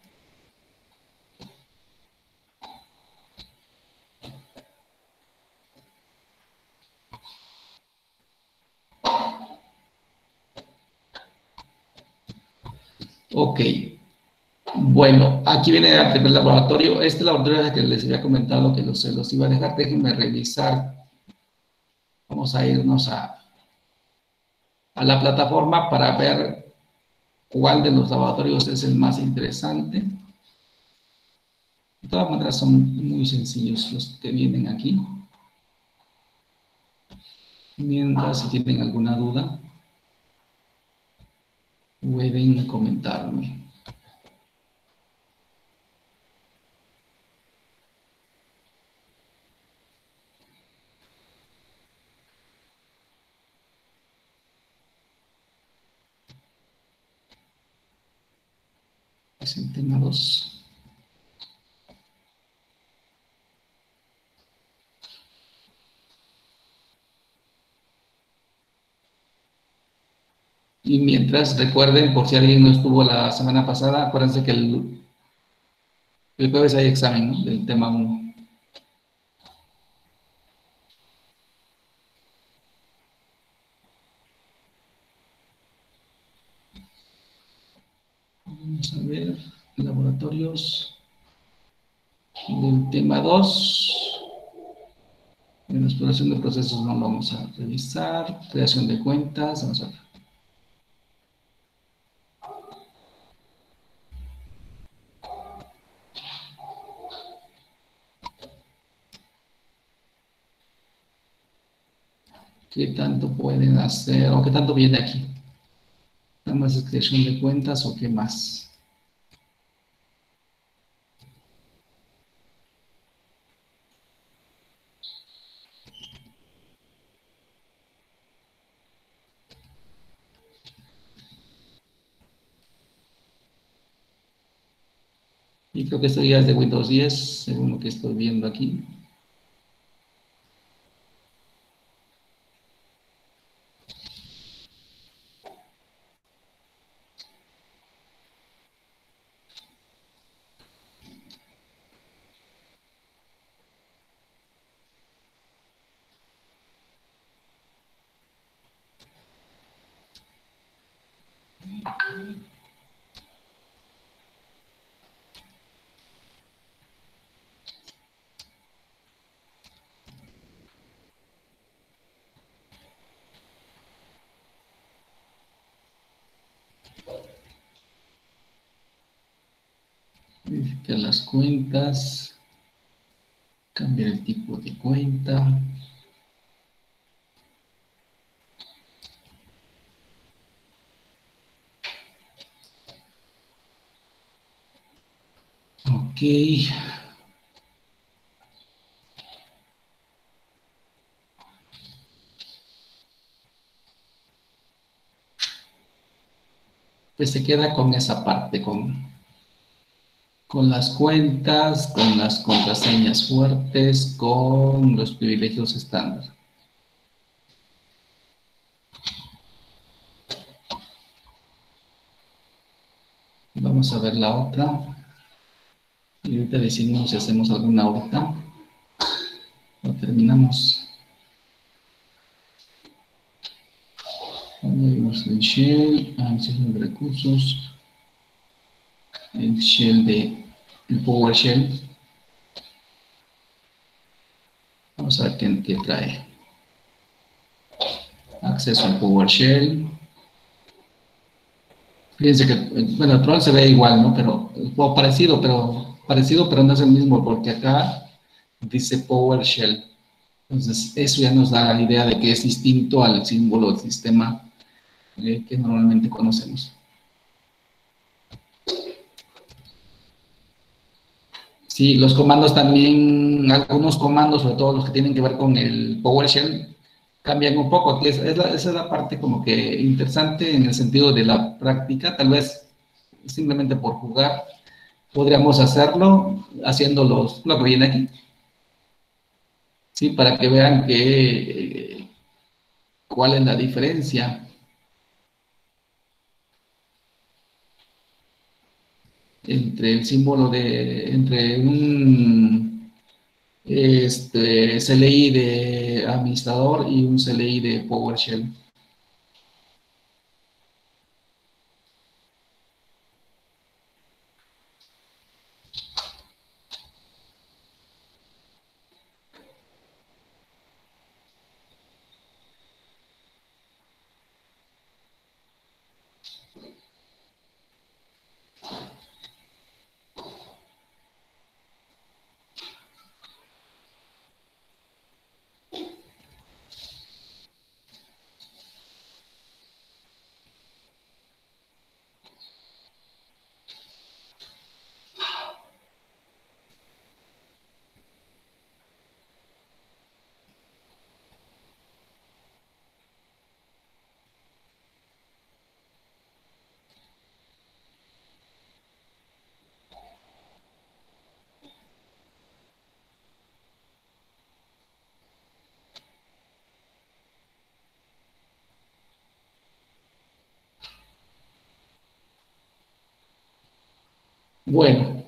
Ok. Bueno, aquí viene el primer laboratorio. Este laboratorio es el que les había comentado que se los iba a dejar. Déjenme revisar. Vamos a irnos a la plataforma para ver cuál de los laboratorios es el más interesante. De todas maneras son muy sencillos los que vienen aquí. Mientras, si tienen alguna duda, pueden comentarme. Presentemos. Y mientras, recuerden, por si alguien no estuvo la semana pasada, acuérdense que el jueves hay examen, ¿no? Del tema 1. Vamos a ver, laboratorios del tema 2. En exploración de procesos no lo vamos a revisar. Creación de cuentas, vamos a ver. ¿Qué tanto pueden hacer o qué tanto viene aquí? ¿Nada más es creación de cuentas o qué más? Y creo que esto ya es de Windows 10, según lo que estoy viendo aquí. Verificar las cuentas. Cambiar el tipo de cuenta. Ok. Pues se queda con esa parte, con las cuentas, con las contraseñas fuertes, con los privilegios estándar. Vamos a ver la otra. Y ahorita decidimos si hacemos alguna otra. Lo terminamos. Añadimos el shell, sesión de recursos, el shell el PowerShell. Vamos a ver qué trae. Acceso al PowerShell. Fíjense que, bueno, el Troll se ve igual, ¿no? O parecido, pero no es el mismo, porque acá dice PowerShell. Entonces, eso ya nos da la idea de que es distinto al símbolo del sistema que normalmente conocemos. Sí, los comandos también, algunos comandos, sobre todo los que tienen que ver con el PowerShell, cambian un poco. Esa es la parte como que interesante en el sentido de la práctica. Tal vez simplemente por jugar podríamos hacerlo haciendo lo que viene aquí. Sí, para que vean cuál es la diferencia entre el símbolo entre un CLI de administrador y un CLI de PowerShell. Bueno,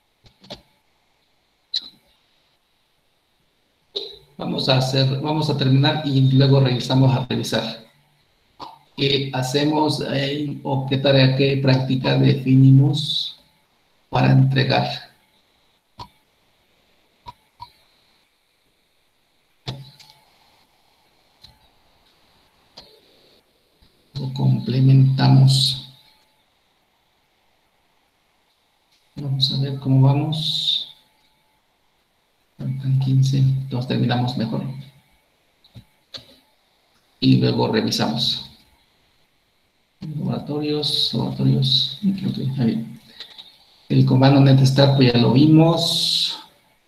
vamos a terminar y luego regresamos a revisar. ¿Qué hacemos o qué tarea, qué práctica definimos para entregar? Lo complementamos. Vamos a ver cómo vamos. Faltan 15, entonces terminamos mejor. Y luego revisamos. Laboratorios. Ahí. El comando netstart pues ya lo vimos.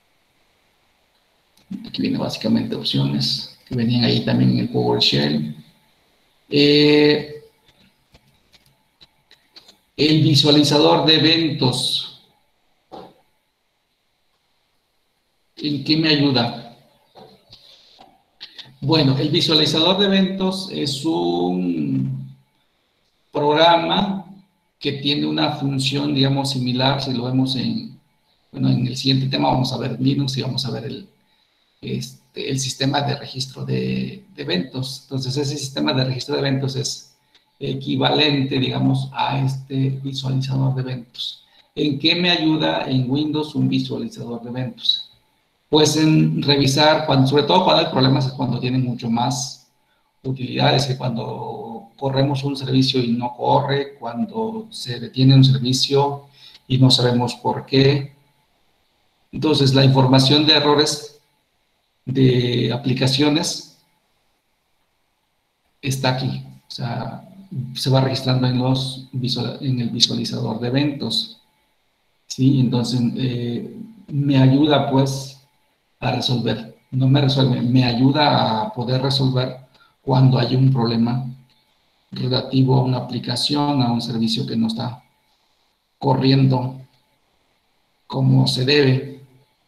Aquí viene básicamente opciones que venían ahí también en el PowerShell. El visualizador de eventos. ¿En qué me ayuda? Bueno, el visualizador de eventos es un programa que tiene una función, digamos, similar. Si lo vemos en el siguiente tema vamos a ver Linux y vamos a ver el sistema de registro de eventos. Entonces, ese sistema de registro de eventos es equivalente, digamos, a este visualizador de eventos. ¿En qué me ayuda en Windows un visualizador de eventos? Pues en revisar, sobre todo cuando hay problemas, es cuando tienen mucho más utilidades, que cuando corremos un servicio y no corre, cuando se detiene un servicio y no sabemos por qué. Entonces, la información de errores de aplicaciones está aquí. O sea, se va registrando en el visualizador de eventos. ¿Sí? Entonces, me ayuda, pues, a resolver. No me resuelve, me ayuda a poder resolver cuando hay un problema relativo a una aplicación, a un servicio que no está corriendo como se debe.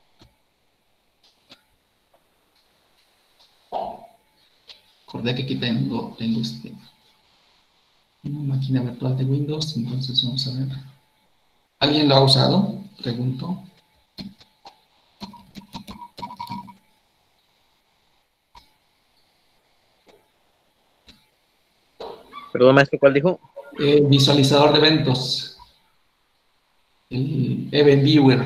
Recordé que aquí tengo una máquina virtual de Windows, entonces vamos a ver. ¿Alguien lo ha usado? Pregunto. Perdón, maestro, ¿cuál dijo? Visualizador de eventos. El Event Viewer.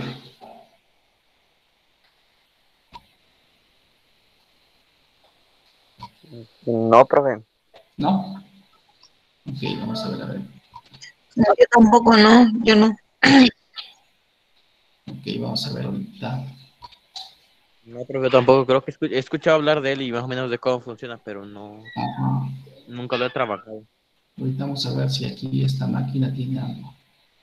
No, profe. ¿No? Ok, vamos a ver. No, yo tampoco, no, yo no. Ok, vamos a ver ahorita. No, profe, tampoco. Creo que he escuchado hablar de él y más o menos de cómo funciona, pero no, Ajá. nunca lo he trabajado. Ahorita vamos a ver si aquí esta máquina tiene algo.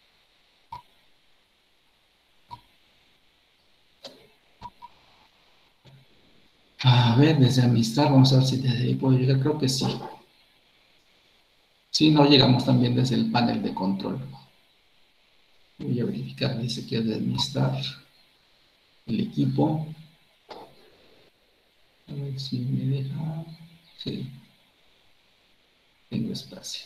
A ver, desde administrar, vamos a ver si desde ahí puedo llegar. Creo que sí. Sí, no llegamos también desde el panel de control. Voy a verificar, dice que es de administrar el equipo. A ver si me deja. Sí. Tengo espacio.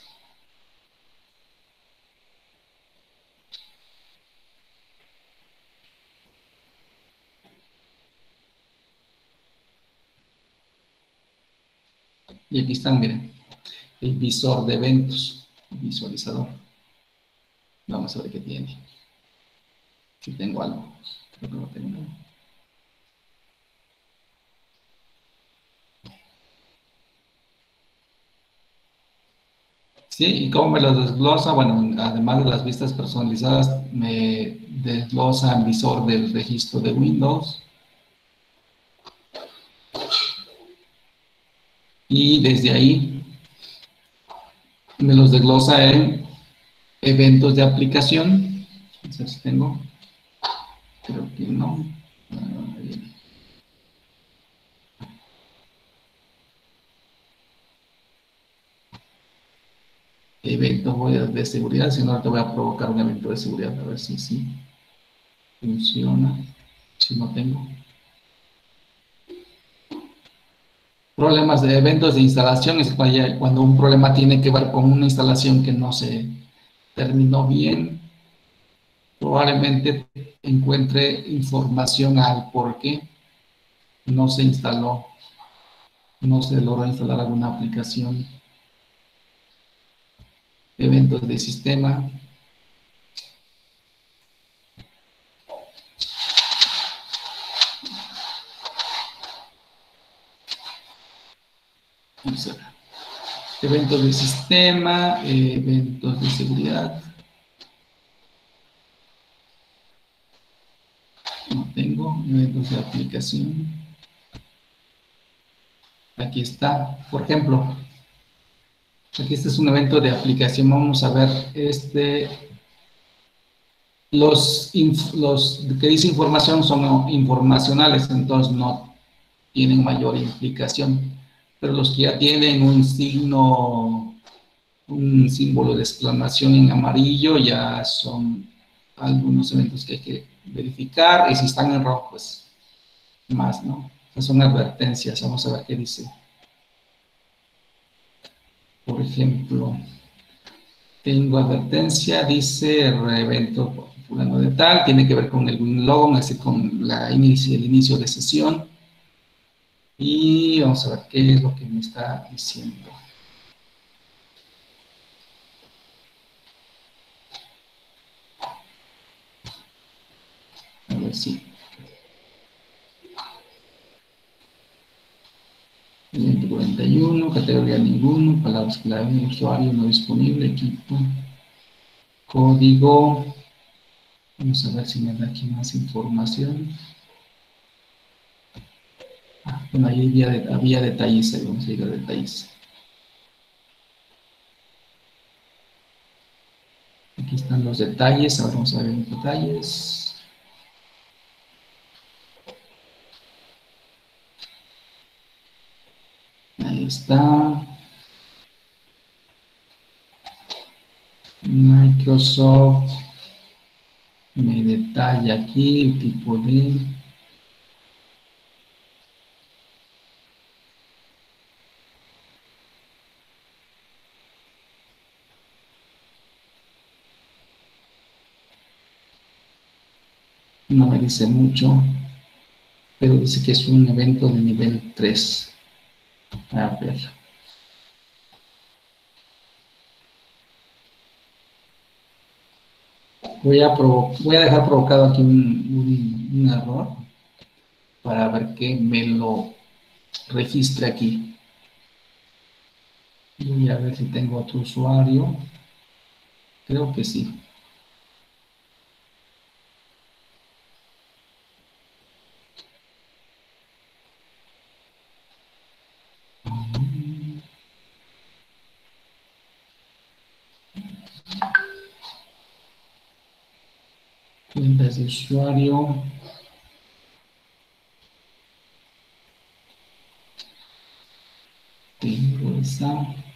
Y aquí están, miren, el visor de eventos, el visualizador. Vamos a ver qué tiene. Si tengo algo. Creo que no tengo nada. Sí, ¿y cómo me lo desglosa? Bueno, además de las vistas personalizadas, me desglosa el visor del registro de Windows. Y desde ahí me los desglosa en eventos de aplicación. No sé si tengo. Creo que no. Evento de seguridad, si no te voy a provocar un evento de seguridad, a ver si sí funciona. Si no tengo. Problemas de eventos de instalación es cuando un problema tiene que ver con una instalación que no se terminó bien, probablemente encuentre información al por qué no se instaló, no se logró instalar alguna aplicación. Eventos de sistema. Vamos a ver. Eventos de sistema, eventos de seguridad. No tengo eventos de aplicación. Aquí está, por ejemplo, aquí este es un evento de aplicación. Vamos a ver los que dice información son informacionales, entonces no tienen mayor implicación, pero los que ya tienen un signo, un símbolo de exclamación en amarillo, ya son algunos eventos que hay que verificar, y si están en rojo, pues más, ¿no? Estas son advertencias. Vamos a ver qué dice. Por ejemplo, tengo advertencia, dice evento fulano de tal, tiene que ver con el WinLogon, así con el inicio de sesión. Y vamos a ver qué es lo que me está diciendo. A ver si. Evento 41, categoría ninguno, palabras clave, usuario no disponible, equipo, código. Vamos a ver si me da aquí más información. Bueno, ahí había detalles, ahí vamos a ir a detalles. Aquí están los detalles, ahora vamos a ver los detalles. Ahí está. Microsoft me detalla aquí el tipo de... No me dice mucho, pero dice que es un evento de nivel 3. A ver. Voy a dejar provocado aquí un error para ver que me lo registre aquí. Voy a ver si tengo otro usuario. Creo que sí. Cuentas de usuario. Tengo esa.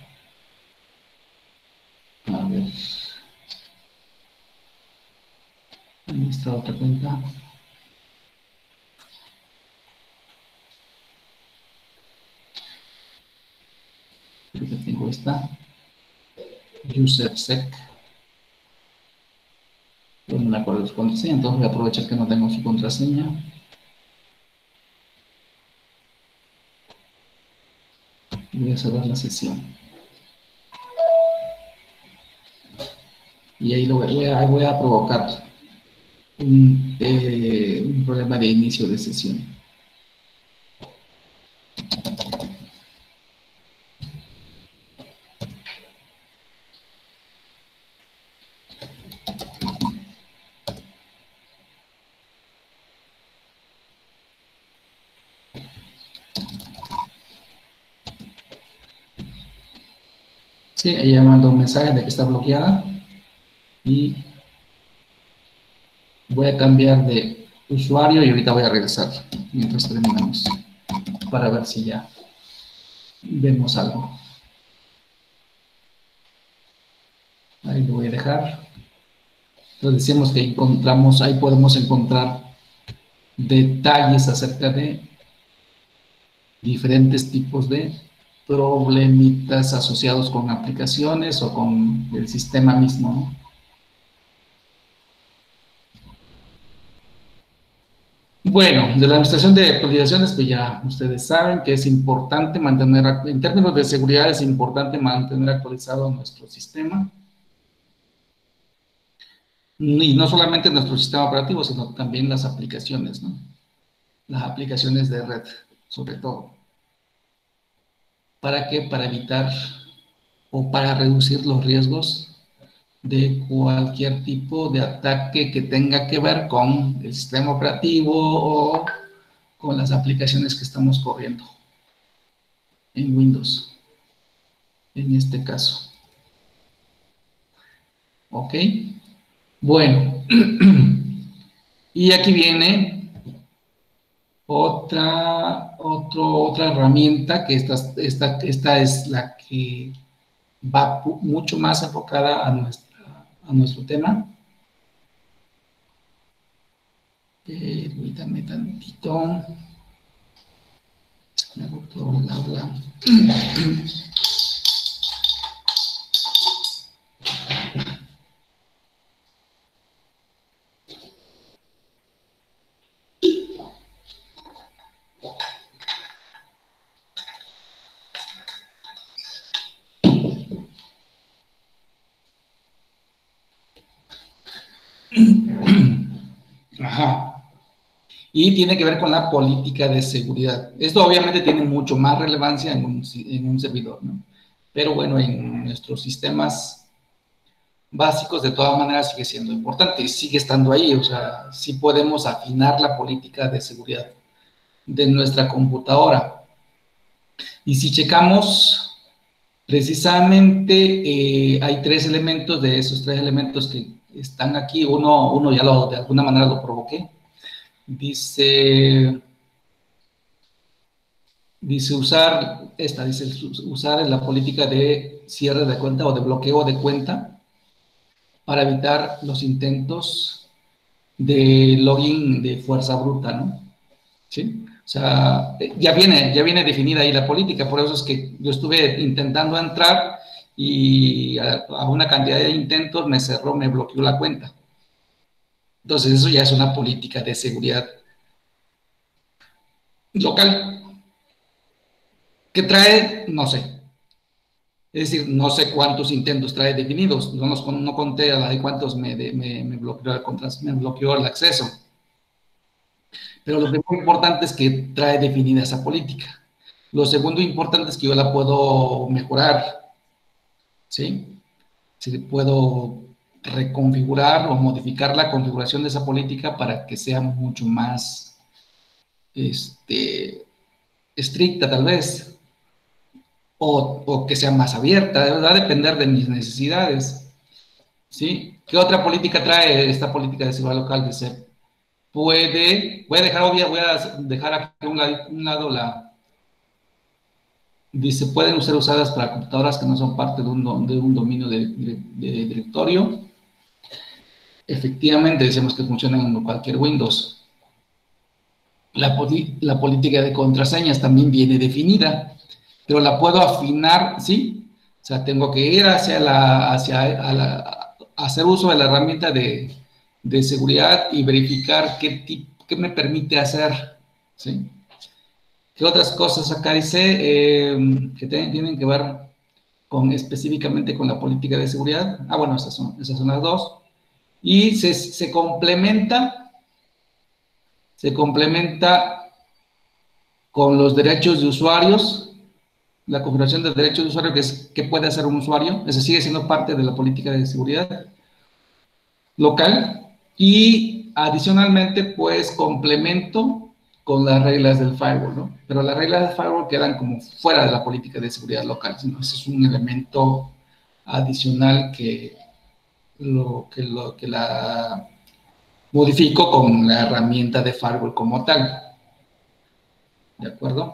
A ver. Ahí está otra cuenta. Creo que tengo esta. UserSec. Yo no me acuerdo de su contraseña, entonces voy a aprovechar que no tengo su contraseña. Voy a cerrar la sesión. Y ahí voy a provocar un problema de inicio de sesión. Sí, ella mandó un mensaje de que está bloqueada y voy a cambiar de usuario y ahorita voy a regresar mientras terminamos para ver si ya vemos algo. Ahí lo voy a dejar. Entonces decimos que encontramos, ahí podemos encontrar detalles acerca de diferentes tipos de problemitas asociados con aplicaciones o con el sistema mismo, ¿no? Bueno, de la administración de actualizaciones, pues ya ustedes saben que es importante mantener, en términos de seguridad, es importante mantener actualizado nuestro sistema. Y no solamente nuestro sistema operativo, sino también las aplicaciones, ¿no? Las aplicaciones de red, sobre todo. ¿Para qué? Para evitar o para reducir los riesgos de cualquier tipo de ataque que tenga que ver con el sistema operativo o con las aplicaciones que estamos corriendo en Windows, en este caso. ¿Ok? Bueno, y aquí viene otra herramienta, que esta es la que va mucho más enfocada a nuestro tema. Permítame tantito. Me gustó el aula. Ajá. Y tiene que ver con la política de seguridad. Esto obviamente tiene mucho más relevancia en un servidor, ¿no? Pero bueno, en nuestros sistemas básicos de todas maneras sigue siendo importante, sigue estando ahí, o sea, sí podemos afinar la política de seguridad de nuestra computadora. Y si checamos, precisamente hay tres elementos, de esos tres elementos que están aquí, uno ya de alguna manera lo provoqué. Dice usar la política de cierre de cuenta o de bloqueo de cuenta para evitar los intentos de login de fuerza bruta, ¿no? ¿Sí? O sea, ya viene definida ahí la política, por eso es que yo estuve intentando entrar y a una cantidad de intentos me bloqueó la cuenta. Entonces eso ya es una política de seguridad local. ¿Qué trae? No sé. Es decir, no sé cuántos intentos trae definidos. No conté a la de cuántos me bloqueó el acceso. Pero lo primero importante es que trae definida esa política. Lo segundo importante es que yo la puedo mejorar. ¿Sí? Si puedo reconfigurar o modificar la configuración de esa política para que sea mucho más estricta, tal vez. O que sea más abierta, va a depender de mis necesidades, ¿sí? ¿Qué otra política trae esta política de seguridad local? Dice, voy a dejar aquí a un lado dice, pueden ser usadas para computadoras que no son parte de un dominio de directorio. Efectivamente, decimos que funcionan en cualquier Windows. La política de contraseñas también viene definida, pero la puedo afinar, ¿sí? O sea, tengo que ir hacer uso de la herramienta de seguridad y verificar qué me permite hacer, ¿sí? ¿Qué otras cosas acá dice que tienen que ver específicamente con la política de seguridad? Ah, bueno, esas son las dos. Y se complementa con los derechos de usuarios, la configuración de derechos de usuario, que puede hacer un usuario, eso sigue siendo parte de la política de seguridad local, y adicionalmente, pues, complemento con las reglas del firewall, ¿no? Pero las reglas del firewall quedan como fuera de la política de seguridad local, sino ese es un elemento adicional que la modifico con la herramienta de firewall como tal. ¿De acuerdo?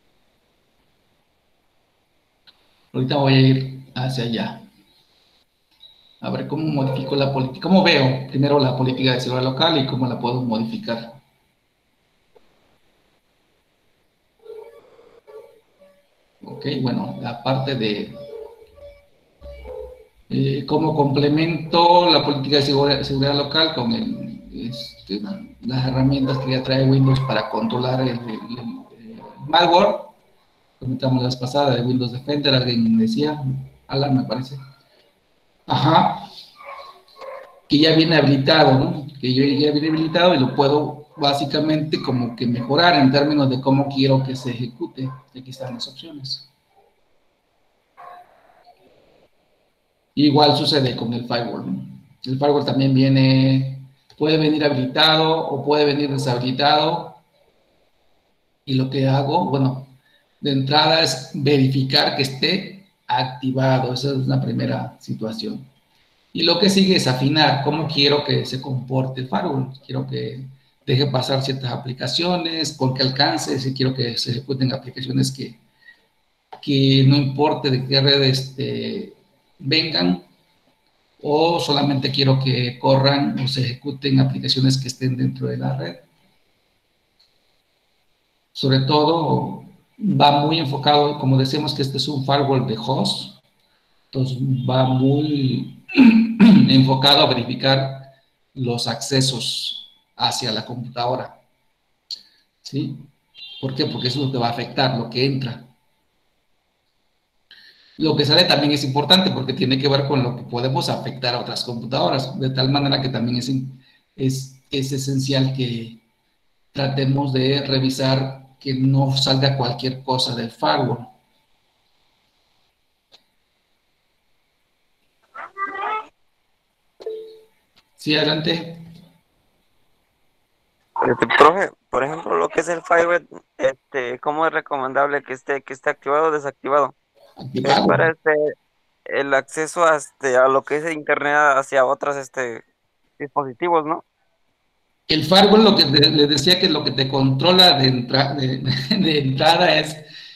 Ahorita voy a ir hacia allá. A ver cómo modifico la política. ¿Cómo veo primero la política de seguridad local y cómo la puedo modificar? Ok, bueno, la parte de cómo complemento la política de seguridad local con las herramientas que ya trae Windows para controlar el malware. Comentamos la vez pasada de Windows Defender, alguien decía, Alan me parece. Ajá. Que ya viene habilitado, ¿no? Que ya viene habilitado y lo puedo básicamente como que mejorar en términos de cómo quiero que se ejecute. Aquí están las opciones. Igual sucede con el firewall, ¿no? El firewall también puede venir habilitado o puede venir deshabilitado. Y lo que hago, bueno, de entrada es verificar que esté activado. Esa es la primera situación. Y lo que sigue es afinar cómo quiero que se comporte el firewall. Quiero que deje pasar ciertas aplicaciones, con qué alcance, si quiero que se ejecuten aplicaciones que no importe de qué red vengan, o solamente quiero que corran o se ejecuten aplicaciones que estén dentro de la red. Sobre todo, va muy enfocado, como decimos que este es un firewall de host, entonces va muy enfocado a verificar los accesos hacia la computadora. ¿Sí? ¿Por qué? Porque eso es lo que va a afectar, lo que entra. Lo que sale también es importante porque tiene que ver con lo que podemos afectar a otras computadoras, de tal manera que también es esencial que tratemos de revisar que no salga cualquier cosa del firewall. Sí, adelante. Profe, por ejemplo, lo que es el firewall, ¿cómo es recomendable que esté activado o desactivado? Es Activado. para el acceso a lo que es internet hacia otros dispositivos, ¿no? El firewall, lo que les decía que lo que te controla de entrada es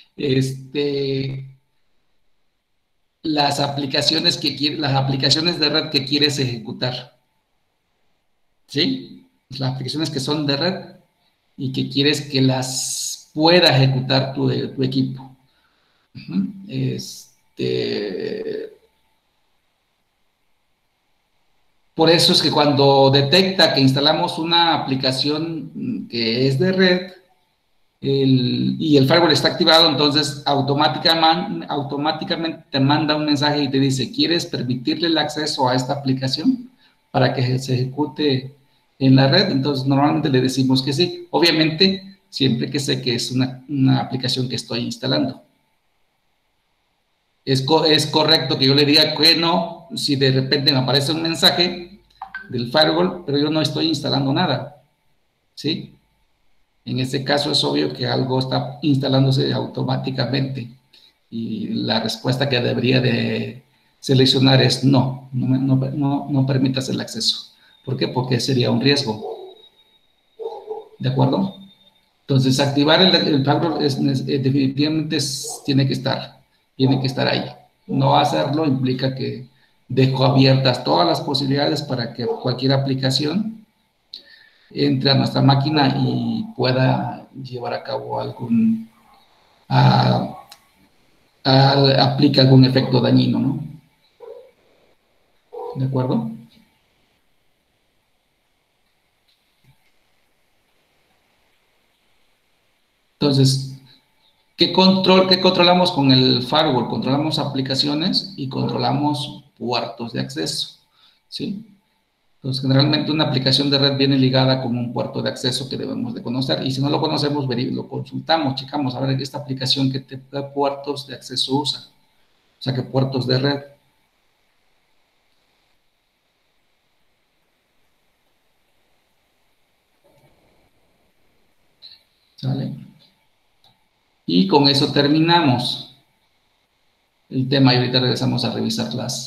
las aplicaciones las aplicaciones de red que quieres ejecutar. ¿Sí? Las aplicaciones que son de red y que quieres que las pueda ejecutar tu equipo. Por eso es que cuando detecta que instalamos una aplicación que es de red y el firewall está activado, entonces automáticamente te manda un mensaje y te dice, ¿quieres permitirle el acceso a esta aplicación para que se ejecute en la red? Entonces normalmente le decimos que sí, obviamente siempre que sé que es una aplicación que estoy instalando. Es correcto que yo le diga que no si de repente me aparece un mensaje del firewall, pero yo no estoy instalando nada, ¿sí? En este caso es obvio que algo está instalándose automáticamente y la respuesta que debería de seleccionar es no permitas el acceso. ¿Por qué? Porque sería un riesgo. ¿De acuerdo? Entonces, activar el firewall definitivamente tiene que estar ahí. No hacerlo implica que dejo abiertas todas las posibilidades para que cualquier aplicación entre a nuestra máquina y pueda llevar a cabo aplica algún efecto dañino, ¿no? ¿De acuerdo? Entonces, ¿qué controlamos con el firewall? Controlamos aplicaciones y controlamos puertos de acceso, ¿sí? Entonces, generalmente una aplicación de red viene ligada con un puerto de acceso que debemos de conocer, y si no lo conocemos, lo consultamos, checamos, a ver, esta aplicación que puertos de acceso usa, o sea, qué puertos de red. ¿Sale? Y con eso terminamos el tema y ahorita regresamos a revisar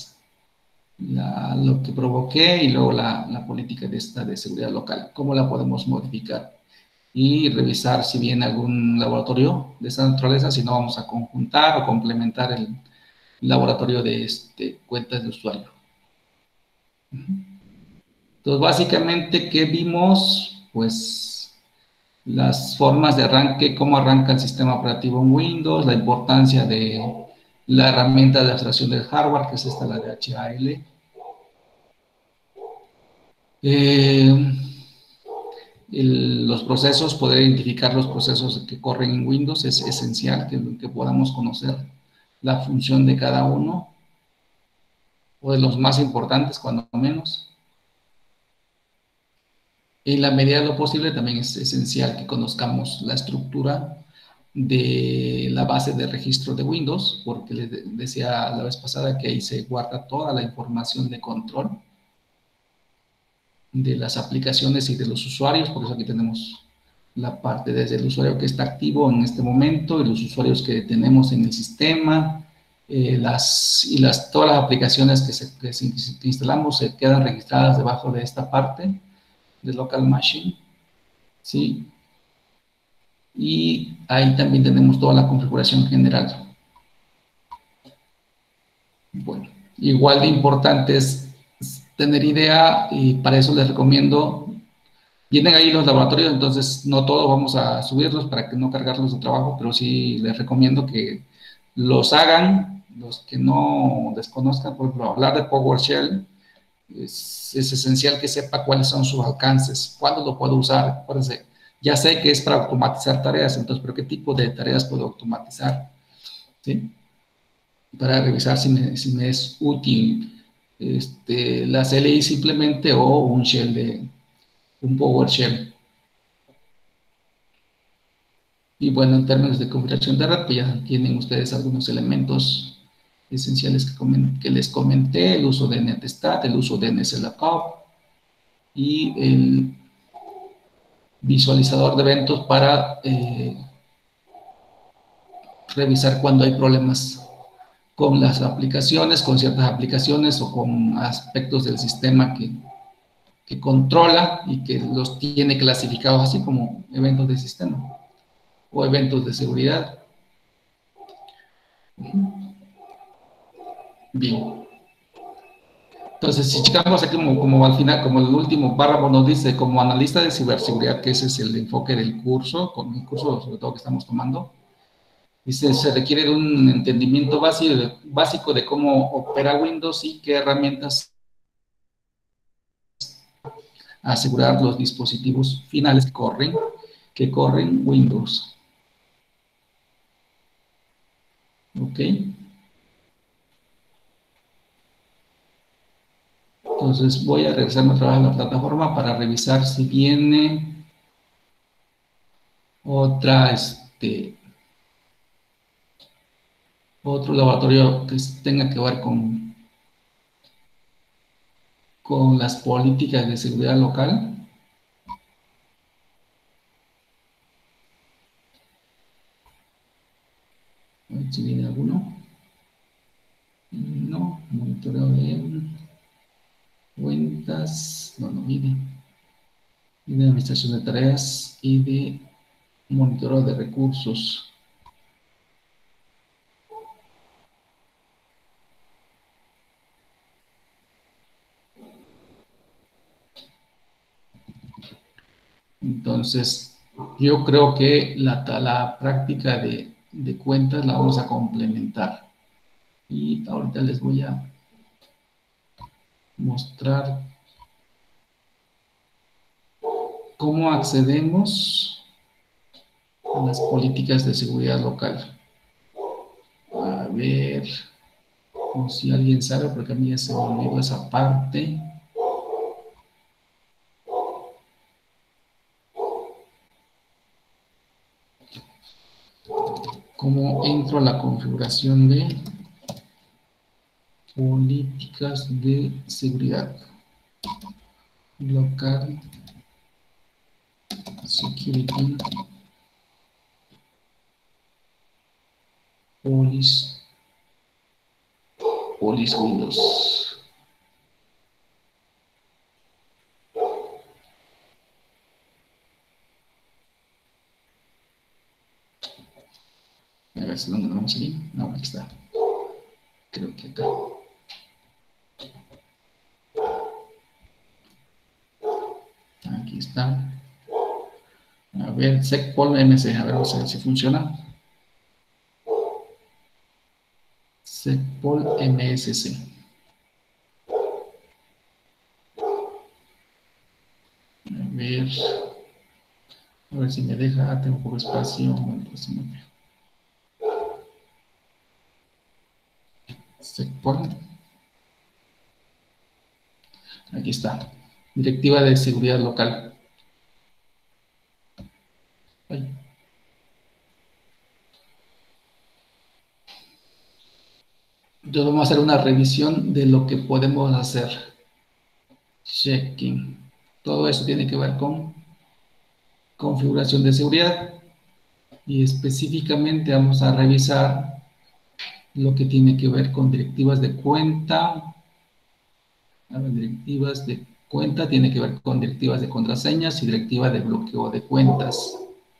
lo que provoqué y luego la política de seguridad local, cómo la podemos modificar y revisar si viene algún laboratorio de esta naturaleza, si no vamos a conjuntar o complementar el laboratorio de cuentas de usuario. Entonces, básicamente, ¿qué vimos? Pues las formas de arranque, cómo arranca el sistema operativo en Windows, la importancia de la herramienta de abstracción del hardware, que es esta, la de HAL. los procesos, poder identificar los procesos que corren en Windows es esencial, que podamos conocer la función de cada uno, o de los más importantes, cuando menos. En la medida de lo posible también es esencial que conozcamos la estructura de la base de registro de Windows, porque les decía la vez pasada que ahí se guarda toda la información de control de las aplicaciones y de los usuarios. Por eso aquí tenemos la parte desde el usuario que está activo en este momento y los usuarios que tenemos en el sistema, todas las aplicaciones que instalamos se quedan registradas debajo de esta parte de local machine, ¿sí? Y ahí también tenemos toda la configuración general. Bueno, igual de importante es tener idea, y para eso les recomiendo, vienen ahí los laboratorios, entonces no todos vamos a subirlos para que no cargarlos de trabajo, pero sí les recomiendo que los hagan, los que no desconozcan. Por ejemplo, hablar de PowerShell, es esencial que sepa cuáles son sus alcances, cuándo lo puedo usar. Acuérdense, ya sé que es para automatizar tareas, entonces, pero ¿qué tipo de tareas puedo automatizar? ¿Sí? Para revisar si me es útil la CLI simplemente, o un shell un PowerShell. Y bueno, en términos de configuración de red, pues ya tienen ustedes algunos elementos esenciales que les comenté: el uso de netstat, el uso de nslookup y el visualizador de eventos para revisar cuando hay problemas con las aplicaciones, con ciertas aplicaciones o con aspectos del sistema que controla y que los tiene clasificados así como eventos de sistema o eventos de seguridad. Bien. Entonces, si checamos aquí como al final, como el último párrafo nos dice, como analista de ciberseguridad, que ese es el enfoque del curso, con el curso sobre todo que estamos tomando, dice, se requiere de un entendimiento básico de cómo opera Windows y qué herramientas asegurar los dispositivos finales que corren Windows. ¿Ok? Entonces voy a regresarme otra vez a la plataforma para revisar si viene otro laboratorio que tenga que ver con las políticas de seguridad local. A ver si viene alguno. No, monitoreo de cuentas, no viene. Viene de administración de tareas y de monitoreo de recursos. Entonces, yo creo que la práctica de cuentas la vamos a complementar. Y ahorita les voy a mostrar cómo accedemos a las políticas de seguridad local. A ver, o si alguien sabe, porque a mí ya se me olvidó esa parte. ¿Cómo entro a la configuración de políticas de seguridad local? Security Police Windows. A ver si dónde lo vamos a ir. No, aquí está. Creo que acá. Aquí está. A ver, secpol MC. A ver, vamos a ver si funciona. Secpol MSC. A ver. A ver si me deja. Tengo poco espacio. Bueno, pues sí me deja. Se pone. Aquí está. Directiva de seguridad local. Ay. Entonces vamos a hacer una revisión de lo que podemos hacer. Checking. Todo eso tiene que ver con configuración de seguridad. Y específicamente vamos a revisar lo que tiene que ver con directivas de cuenta. A ver, directivas de cuenta tiene que ver con directivas de contraseñas y directiva de bloqueo de cuentas.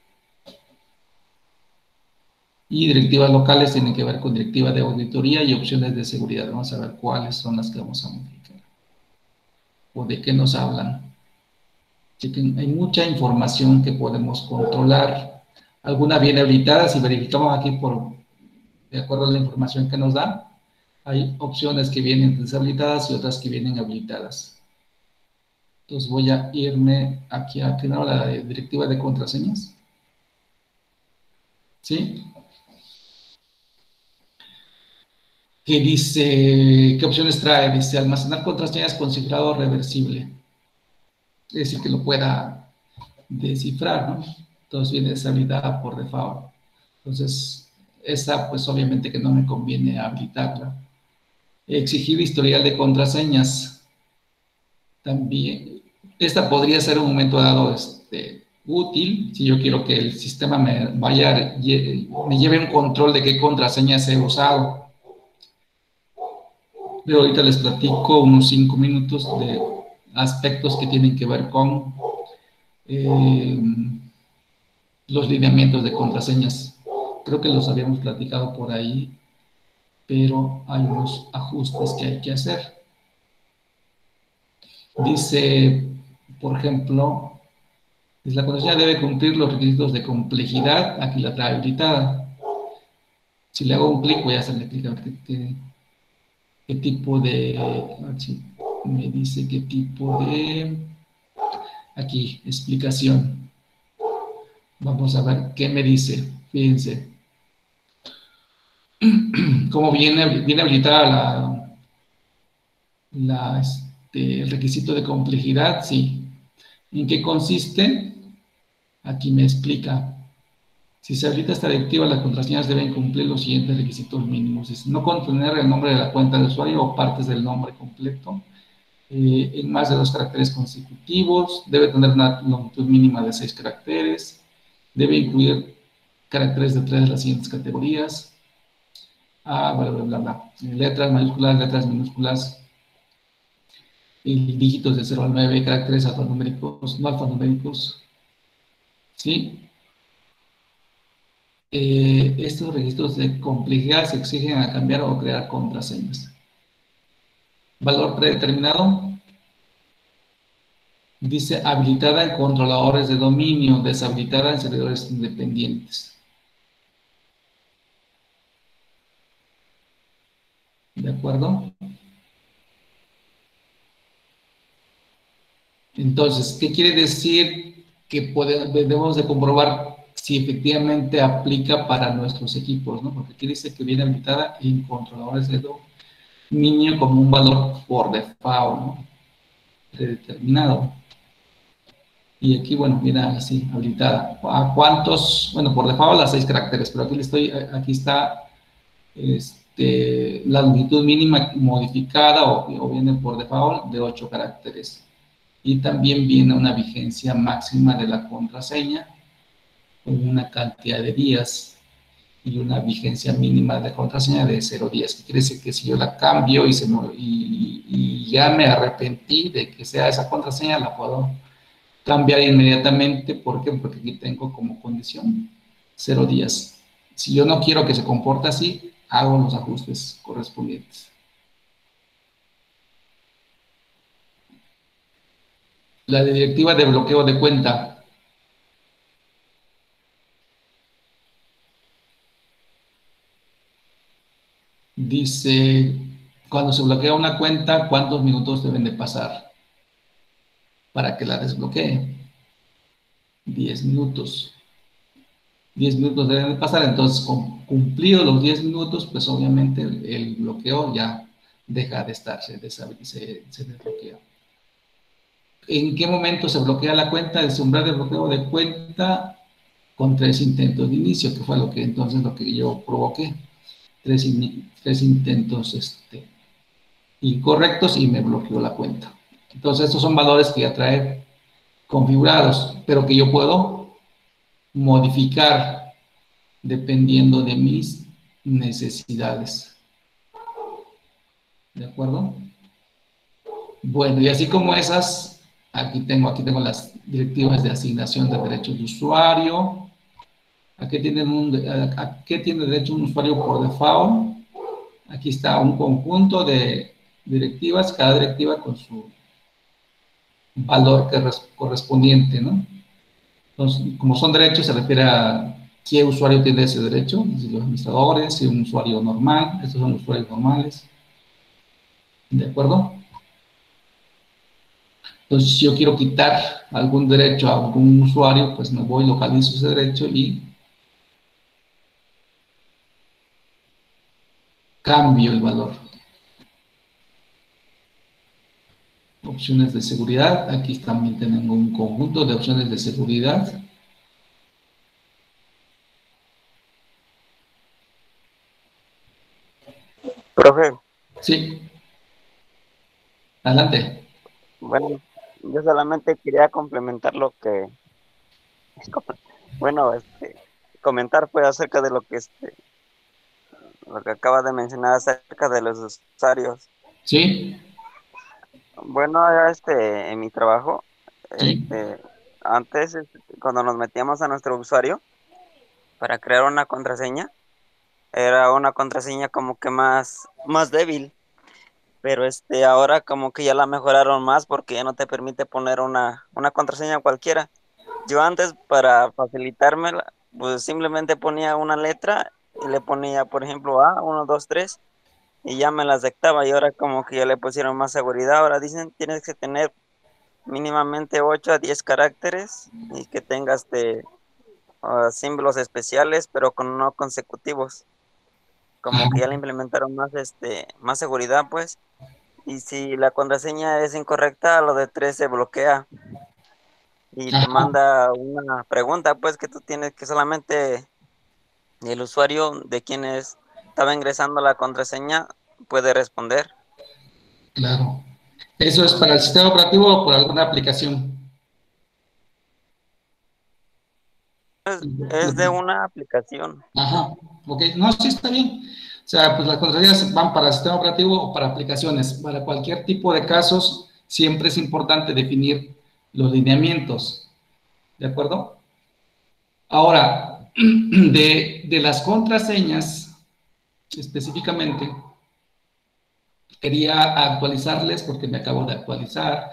Y directivas locales tienen que ver con directiva de auditoría y opciones de seguridad. Vamos a ver cuáles son las que vamos a modificar. O de qué nos hablan. Chequen, hay mucha información que podemos controlar. Alguna viene habilitada, si verificamos aquí de acuerdo a la información que nos da, hay opciones que vienen deshabilitadas y otras que vienen habilitadas. Entonces voy a irme aquí a la directiva de contraseñas. ¿Sí? Que dice, ¿qué opciones trae? Dice, almacenar contraseñas con cifrado reversible. Es decir, que lo pueda descifrar, ¿no? Entonces viene deshabilitada por default. Entonces, esa pues obviamente que no me conviene habilitarla. Exigir historial de contraseñas. También, esta podría ser un momento dado útil, si yo quiero que el sistema me lleve un control de qué contraseñas he usado. Pero ahorita les platico unos 5 minutos de aspectos que tienen que ver con los lineamientos de contraseñas. Creo que los habíamos platicado por ahí, pero hay unos ajustes que hay que hacer. Dice, por ejemplo, la contraseña debe cumplir los requisitos de complejidad. Aquí la trae habilitada. Si le hago un clic, voy a hacerle clic a ver qué tipo de... A ver si me dice qué tipo de... Aquí, explicación. Vamos a ver qué me dice. Fíjense. Cómo viene habilitada el requisito de complejidad, sí. ¿En qué consiste? Aquí me explica. Si se habilita esta directiva, las contraseñas deben cumplir los siguientes requisitos mínimos. Es no contener el nombre de la cuenta de usuario o partes del nombre completo en más de 2 caracteres consecutivos. Debe tener una longitud mínima de 6 caracteres. Debe incluir caracteres de 3 de las siguientes categorías. Bla, bla, bla, bla. Letras mayúsculas, letras minúsculas, dígitos de 0 al 9, caracteres alfanuméricos, no alfanuméricos. ¿Sí? Estos registros de complejidad se exigen a cambiar o crear contraseñas. Valor predeterminado. Dice habilitada en controladores de dominio, deshabilitada en servidores independientes. ¿De acuerdo? Entonces, ¿qué quiere decir? Que debemos de comprobar si efectivamente aplica para nuestros equipos, ¿no? Porque aquí dice que viene habilitada en controladores de dominio como un valor por default, ¿no? Predeterminado. Y aquí, bueno, viene así, habilitada. ¿A cuántos? Bueno, por default a 6 caracteres, pero aquí está la longitud mínima modificada o viene por default de 8 caracteres. Y también viene una vigencia máxima de la contraseña con una cantidad de días y una vigencia mínima de contraseña de 0 días. Quiere decir que si yo la cambio y ya me arrepentí de que sea esa contraseña, la puedo cambiar inmediatamente. ¿Por qué? Porque aquí tengo como condición 0 días. Si yo no quiero que se comporte así, hago los ajustes correspondientes. La directiva de bloqueo de cuenta. Dice, cuando se bloquea una cuenta, ¿cuántos minutos deben de pasar para que la desbloquee? 10 minutos. 10 minutos deben de pasar, entonces cumplidos los 10 minutos, pues obviamente el bloqueo ya deja de estar, se desbloquea. ¿En qué momento se bloquea la cuenta? El umbral de bloqueo de cuenta con 3 intentos de inicio, que fue lo que yo provoqué. 3 intentos incorrectos y me bloqueó la cuenta. Entonces, estos son valores que ya trae configurados, pero que yo puedo modificar dependiendo de mis necesidades. ¿De acuerdo? Bueno, y así como esas, aquí tengo las directivas de asignación de derechos de usuario. ¿A qué tiene derecho un usuario por default? Aquí está un conjunto de directivas, cada directiva con su valor correspondiente, ¿no? Entonces, como son derechos, se refiere a qué usuario tiene ese derecho, si los administradores, si un usuario normal, estos son usuarios normales. ¿De acuerdo? Entonces, si yo quiero quitar algún derecho a algún usuario, pues me voy, localizo ese derecho y cambio el valor. Opciones de seguridad. Aquí también tengo un conjunto de opciones de seguridad. Profe, Sí. Adelante. bueno, yo solamente quería complementar lo que, bueno, comentar pues acerca de lo que acaba de mencionar acerca de los usuarios. Sí. Bueno, en mi trabajo, Sí. antes, cuando nos metíamos a nuestro usuario para crear una contraseña, era una contraseña como que más débil, pero ahora como que ya la mejoraron más porque ya no te permite poner una contraseña cualquiera. Yo antes, para facilitármela, pues simplemente ponía una letra y le ponía, por ejemplo, A, 1, 2, 3, y ya me las dictaba, y ahora como que ya le pusieron más seguridad. Ahora dicen, tienes que tener mínimamente 8 a 10 caracteres y que tengas símbolos especiales, pero no consecutivos. Como que ya le implementaron más seguridad, pues. Y si la contraseña es incorrecta, lo de 3 se bloquea y te Ajá. manda una pregunta, pues, que tú tienes que solamente el usuario de quien estaba ingresando la contraseña puede responder. Claro. ¿Eso es para el sistema operativo o por alguna aplicación? Es de una aplicación. Ajá. Ok. No, sí está bien. O sea, pues las contraseñas van para el sistema operativo o para aplicaciones. Para cualquier tipo de casos, siempre es importante definir los lineamientos. ¿De acuerdo? Ahora, de las contraseñas, específicamente, quería actualizarles porque me acabo de actualizar.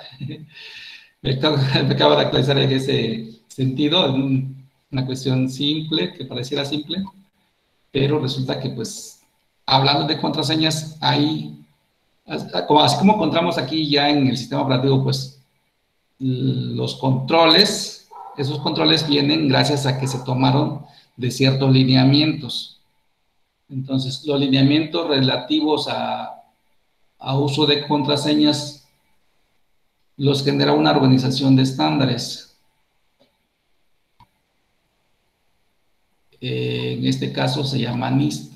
Me acabo de actualizar en ese sentido, una cuestión simple, que pareciera simple, pero resulta que, pues, hablando de contraseñas, hay, así como encontramos aquí ya en el sistema operativo, pues, los controles, esos controles vienen gracias a que se tomaron de ciertos lineamientos. Entonces, los lineamientos relativos a uso de contraseñas los genera una organización de estándares. En este caso se llama NIST,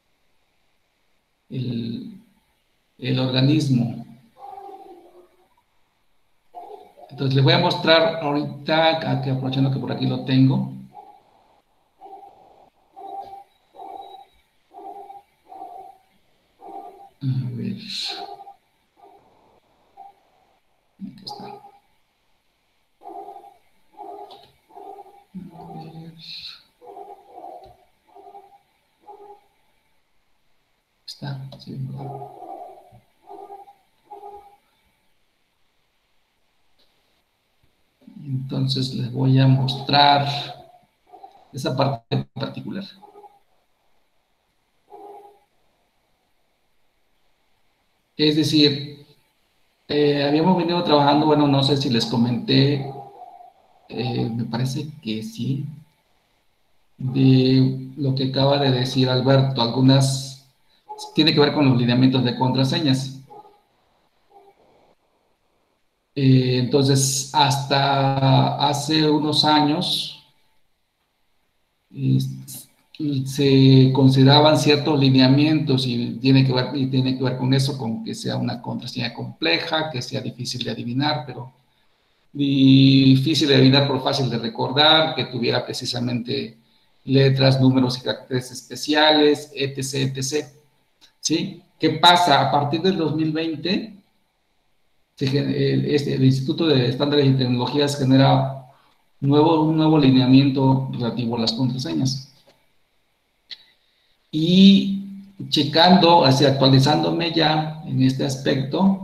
el organismo. Entonces, les voy a mostrar ahorita, aprovechando que por aquí lo tengo. A ver. Aquí está. A ver. Está, sí, ¿verdad? Entonces les voy a mostrar esa parte en particular. Es decir, habíamos venido trabajando, bueno, no sé si les comenté, Me parece que sí. De lo que acaba de decir Alberto, algunas tiene que ver con los lineamientos de contraseñas. Entonces, hasta hace unos años eh, se consideraban ciertos lineamientos y tiene que ver con eso, con que sea una contraseña compleja, que sea difícil de adivinar, pero difícil de adivinar por fácil de recordar, que tuviera precisamente letras, números y caracteres especiales, etc., etc. ¿Sí? ¿Qué pasa? A partir del 2020, el Instituto de Estándares y Tecnologías genera un nuevo lineamiento relativo a las contraseñas. Y checando, así actualizándome ya en este aspecto,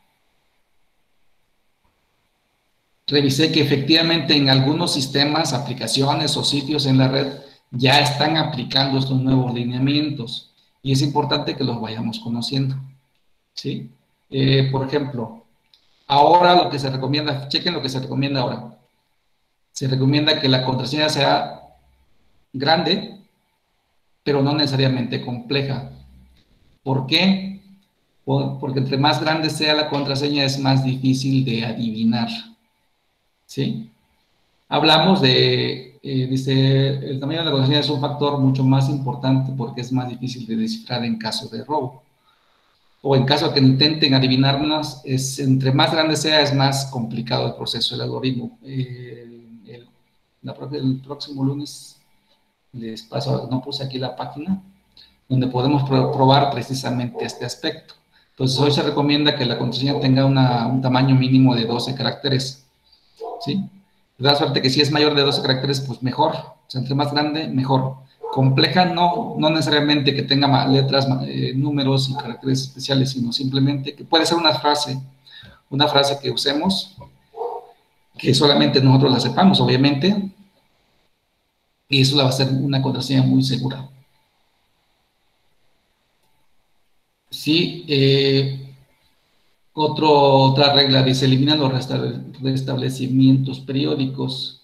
revisé que efectivamente en algunos sistemas, aplicaciones o sitios en la red ya están aplicando estos nuevos lineamientos y es importante que los vayamos conociendo, ¿sí? Por ejemplo, ahora lo que se recomienda, chequen lo que se recomienda ahora. Se recomienda que la contraseña sea grande, pero no necesariamente compleja. ¿Por qué? Porque entre más grande sea la contraseña es más difícil de adivinar, ¿sí? Hablamos dice, el tamaño de la contraseña es un factor mucho más importante porque es más difícil de descifrar en caso de robo. O en caso de que intenten adivinarnos, entre más grande sea, es más complicado el proceso, el algoritmo. El próximo lunes les paso, no puse aquí la página, donde podemos probar precisamente este aspecto. Entonces, hoy se recomienda que la contraseña tenga un tamaño mínimo de 12 caracteres, ¿sí? De la suerte que si es mayor de 12 caracteres, pues mejor. O sea, entre más grande, mejor. Compleja no necesariamente que tenga letras, números y caracteres especiales, sino simplemente que puede ser una frase que usemos, que solamente nosotros la sepamos, obviamente, y eso la va a ser una contraseña muy segura. Sí, otra regla dice, elimina los restablecimientos periódicos.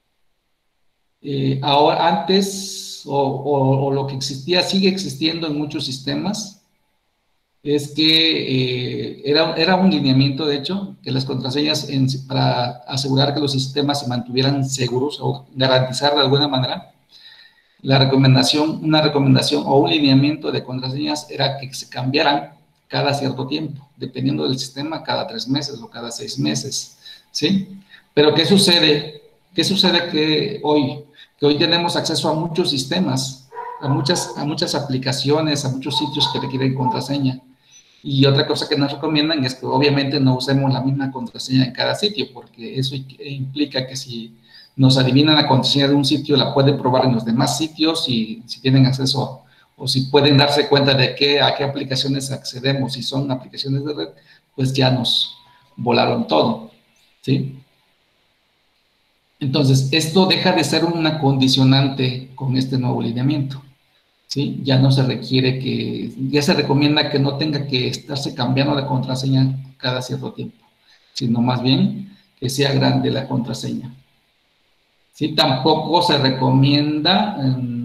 Ahora, antes, o lo que existía, sigue existiendo en muchos sistemas, es que era un lineamiento, de hecho, que las contraseñas, para asegurar que los sistemas se mantuvieran seguros o garantizar de alguna manera, una recomendación o un lineamiento de contraseñas era que se cambiaran cada cierto tiempo, dependiendo del sistema, cada 3 meses o cada 6 meses, ¿sí? Pero ¿qué sucede? ¿Qué sucede que hoy tenemos acceso a muchos sistemas, a muchas aplicaciones, a muchos sitios que requieren contraseña? Y otra cosa que nos recomiendan es que obviamente no usemos la misma contraseña en cada sitio, porque eso implica que si nos adivinan la contraseña de un sitio, la pueden probar en los demás sitios y si tienen acceso o si pueden darse cuenta de a qué aplicaciones accedemos, si son aplicaciones de red, pues ya nos volaron todo, ¿sí? Entonces, esto deja de ser una condicionante con este nuevo lineamiento, ¿sí? Ya no se requiere ya se recomienda que no tenga que estarse cambiando la contraseña cada cierto tiempo, sino más bien que sea grande la contraseña. Sí, tampoco se recomienda,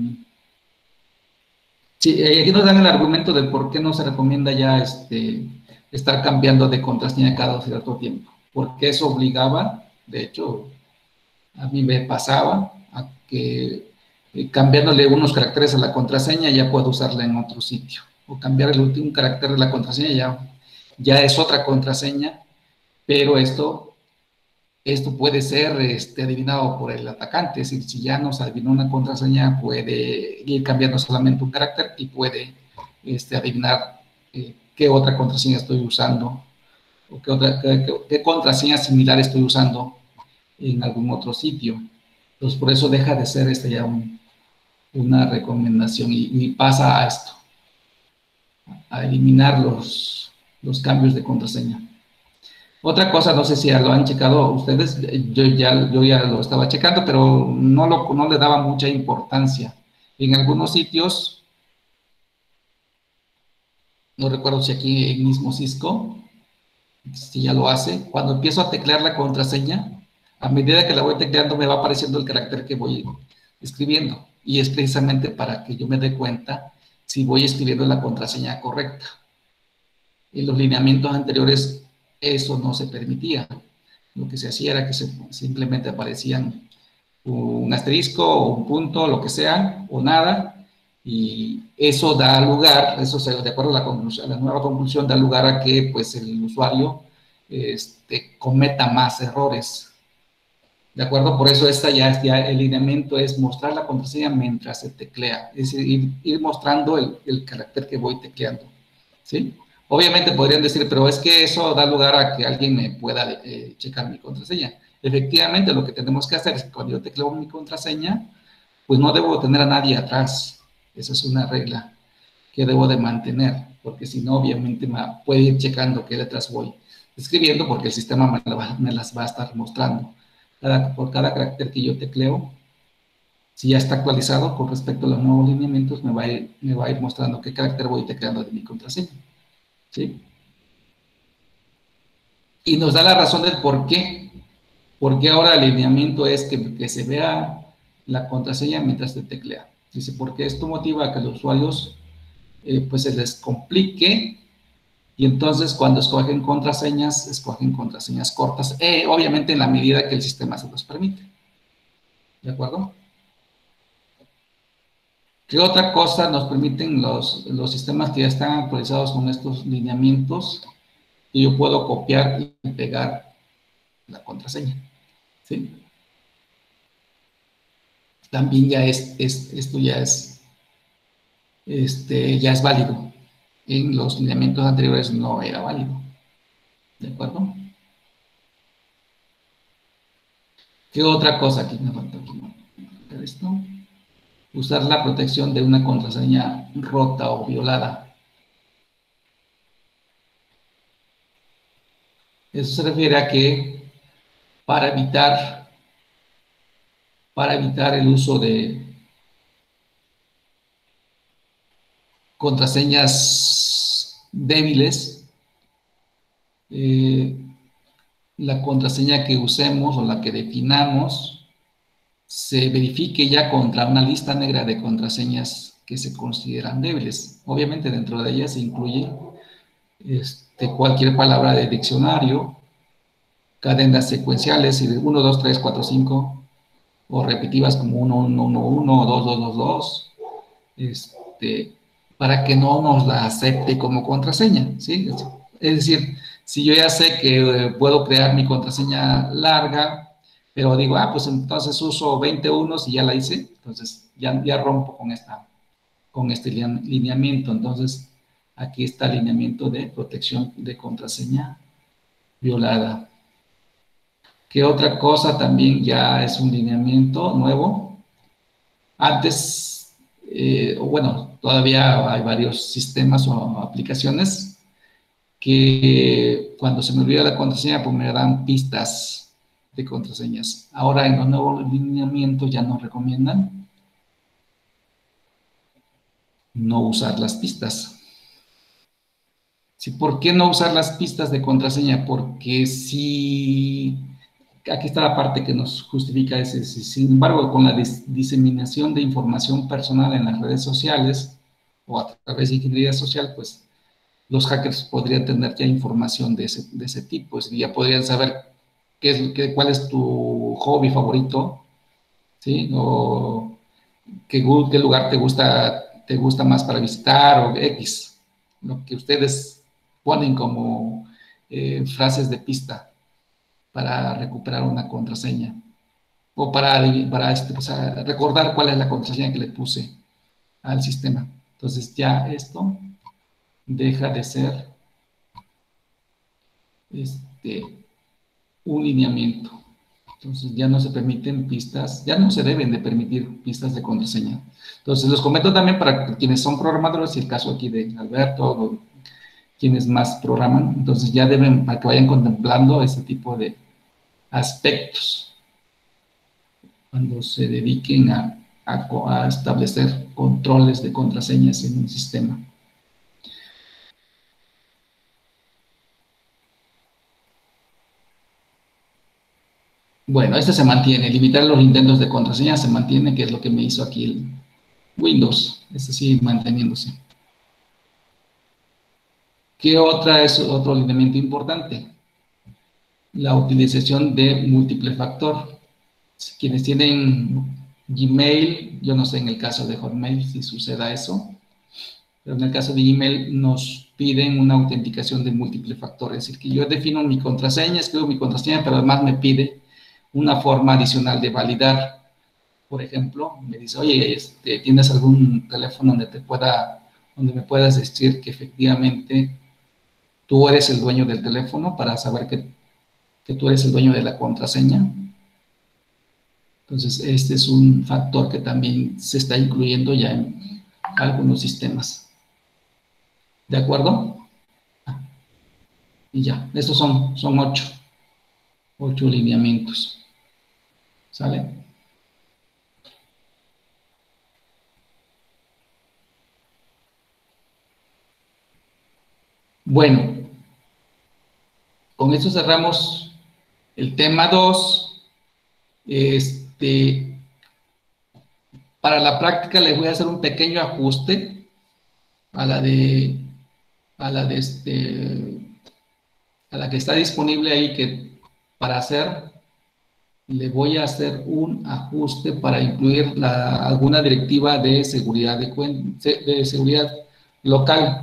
sí, aquí nos dan el argumento de por qué no se recomienda ya estar cambiando de contraseña cada cierto tiempo, porque eso obligaba, de hecho, a mí me pasaba a que cambiándole unos caracteres a la contraseña ya puedo usarla en otro sitio, o cambiar el último carácter de la contraseña ya es otra contraseña, pero esto puede ser adivinado por el atacante, es decir, si ya nos adivinó una contraseña, puede ir cambiando solamente un carácter y puede adivinar qué otra contraseña estoy usando o qué contraseña similar estoy usando en algún otro sitio. Entonces, por eso deja de ser ya una recomendación y pasa a esto, a eliminar los cambios de contraseña. Otra cosa, no sé si ya lo han checado ustedes, yo ya lo estaba checando, pero no le daba mucha importancia. En algunos sitios, no recuerdo si aquí en mismo Cisco, si ya lo hace, cuando empiezo a teclear la contraseña, A medida que la voy tecleando me va apareciendo el carácter que voy escribiendo. Y es precisamente para que yo me dé cuenta si voy escribiendo la contraseña correcta. En los lineamientos anteriores eso no se permitía. Lo que se hacía era que simplemente aparecían un asterisco o un punto, lo que sea, o nada, y eso da lugar, eso de acuerdo a la nueva conclusión, da lugar a que pues el usuario cometa más errores. ¿De acuerdo? Por eso ya el lineamiento es mostrar la contraseña mientras se teclea, es decir, ir mostrando el carácter que voy tecleando, ¿sí? Obviamente podrían decir, pero es que eso da lugar a que alguien me pueda checar mi contraseña. Efectivamente, lo que tenemos que hacer es que cuando yo tecleo mi contraseña, pues no debo tener a nadie atrás. Esa es una regla que debo de mantener, porque si no, obviamente me puede ir checando qué letras voy escribiendo, porque el sistema me las va a estar mostrando. Por cada carácter que yo tecleo, si ya está actualizado con respecto a los nuevos lineamientos, me va a ir mostrando qué carácter voy tecleando de mi contraseña. ¿Sí? Y nos da la razón del por qué. Porque ahora el lineamiento es que se vea la contraseña mientras se teclea. Dice, porque esto motiva a que los usuarios pues se les complique y entonces cuando escogen contraseñas cortas, obviamente en la medida que el sistema se los permite. ¿De acuerdo? ¿Qué otra cosa nos permiten los sistemas que ya están actualizados con estos lineamientos? Y yo puedo copiar y pegar la contraseña. ¿Sí? También esto ya es válido. En los lineamientos anteriores no era válido. ¿De acuerdo? ¿Qué otra cosa aquí me falta? Esto. Usar la protección de una contraseña rota o violada. Eso se refiere a que para evitar el uso de contraseñas débiles, la contraseña que usemos o la que definamos se verifique ya contra una lista negra de contraseñas que se consideran débiles. Obviamente dentro de ellas se incluye cualquier palabra de diccionario, cadenas secuenciales, 1, 2, 3, 4, 5, o repetitivas como 1, 1, 1, 1, 2, 2, 2, 2, para que no nos la acepte como contraseña, ¿sí? Es decir, si yo ya sé que puedo crear mi contraseña larga, pero digo, pues entonces uso 20 unos y ya la hice, entonces ya rompo con este lineamiento. Entonces, aquí está el lineamiento de protección de contraseña violada. ¿Qué otra cosa también ya es un lineamiento nuevo? Antes, bueno, todavía hay varios sistemas o aplicaciones que cuando se me olvida la contraseña, pues me dan pistas de contraseñas. Ahora en los nuevos lineamientos ya nos recomiendan no usar las pistas. ¿Sí? ¿Por qué no usar las pistas de contraseña? Porque si, aquí está la parte que nos justifica ese, sin embargo, con la diseminación de información personal en las redes sociales o a través de ingeniería social, pues los hackers podrían tener ya información de ese tipo, ya podrían saber cuál es tu hobby favorito, ¿sí? O qué lugar te gusta más para visitar, o X, lo que ustedes ponen como frases de pista para recuperar una contraseña, o para recordar cuál es la contraseña que le puse al sistema. Entonces ya esto deja de ser un lineamiento. Entonces ya no se permiten pistas, ya no se deben de permitir pistas de contraseña. Entonces los comento también para quienes son programadores, y el caso aquí de Alberto, o quienes más programan, entonces ya deben, para que vayan contemplando ese tipo de aspectos cuando se dediquen a establecer controles de contraseñas en un sistema. Bueno, este se mantiene, limitar los intentos de contraseña se mantiene, que es lo que me hizo aquí el Windows, este sigue manteniéndose. ¿Qué otra es otro lineamiento importante? La utilización de múltiple factor. Quienes tienen Gmail, yo no sé en el caso de Hotmail si suceda eso, pero en el caso de Gmail nos piden una autenticación de múltiple factor, es decir, que yo defino mi contraseña, escribo mi contraseña, pero además me pide una forma adicional de validar. Por ejemplo, me dice, oye, ¿tienes algún teléfono donde me puedas decir que efectivamente tú eres el dueño del teléfono para saber que tú eres el dueño de la contraseña? Entonces, este es un factor que también se está incluyendo ya en algunos sistemas. ¿De acuerdo? Y ya, estos son 8 lineamientos. ¿Sale? Bueno, con esto cerramos el tema 2. Para la práctica les voy a hacer un pequeño ajuste a la que está disponible ahí, para hacer, le voy a hacer un ajuste para incluir alguna directiva de seguridad de seguridad local.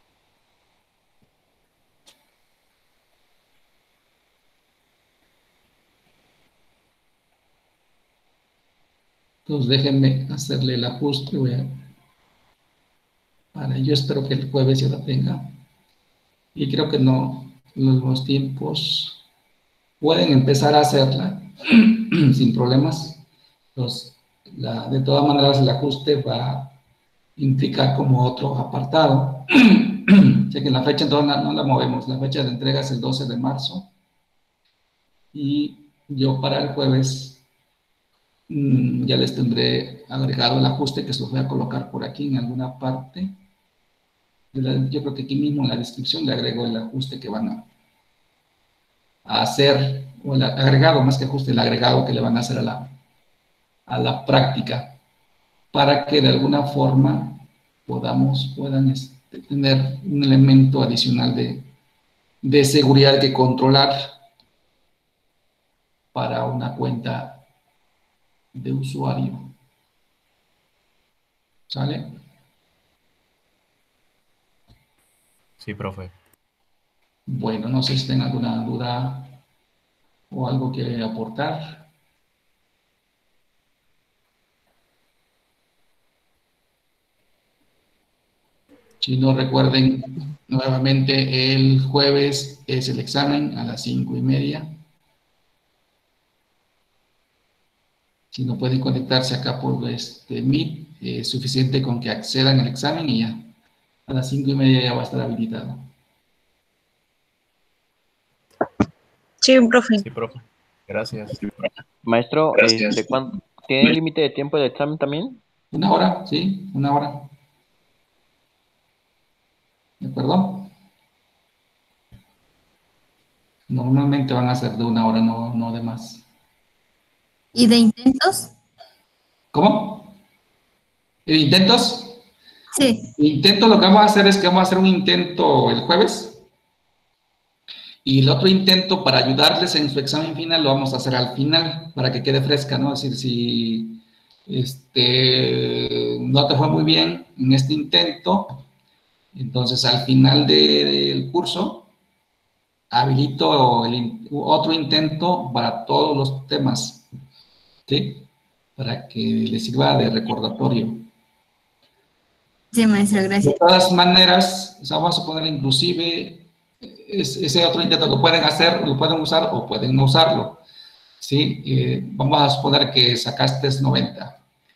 Entonces déjenme hacerle el ajuste. Yo espero que el jueves ya la tenga. Y creo que no, los tiempos pueden empezar a hacerla sin problemas. De todas maneras, el ajuste va a implicar como otro apartado. O sea que la fecha entonces no la movemos. La fecha de entrega es el 12 de marzo. Y yo para el jueves ya les tendré agregado el ajuste, que se los voy a colocar por aquí en alguna parte. Yo creo que aquí mismo en la descripción le agrego el ajuste que van a hacer, o el agregado, más que ajuste, el agregado que le van a hacer a la práctica, para que de alguna forma puedan tener un elemento adicional de seguridad que controlar para una cuenta de usuario. ¿Sale? Sí, profe. Bueno, no sé si tienen alguna duda o algo que aportar. Si no, recuerden nuevamente, el jueves es el examen a las 5:30. Si no pueden conectarse acá por Meet, es suficiente con que accedan al examen y ya a las 5:30 ya va a estar habilitado. Sí, profe. Sí, profe. Gracias. Maestro, Gracias. ¿tiene límite de tiempo de examen también? 1 hora, sí, 1 hora. ¿De acuerdo? Normalmente van a ser de 1 hora, no de más. ¿Y de intentos? ¿Cómo? ¿Intentos? Sí. Intento, lo que vamos a hacer es que vamos a hacer un intento el jueves. Y el otro intento, para ayudarles en su examen final, lo vamos a hacer al final, para que quede fresca, ¿no? Es decir, si no te fue muy bien en este intento, entonces al final del curso, habilito otro intento para todos los temas, ¿sí? Para que les sirva de recordatorio. Sí, maestro, gracias. De todas maneras, o sea, vamos a poner inclusive ese otro intento lo pueden hacer, lo pueden usar o pueden no usarlo, ¿sí? Vamos a suponer que sacaste 90,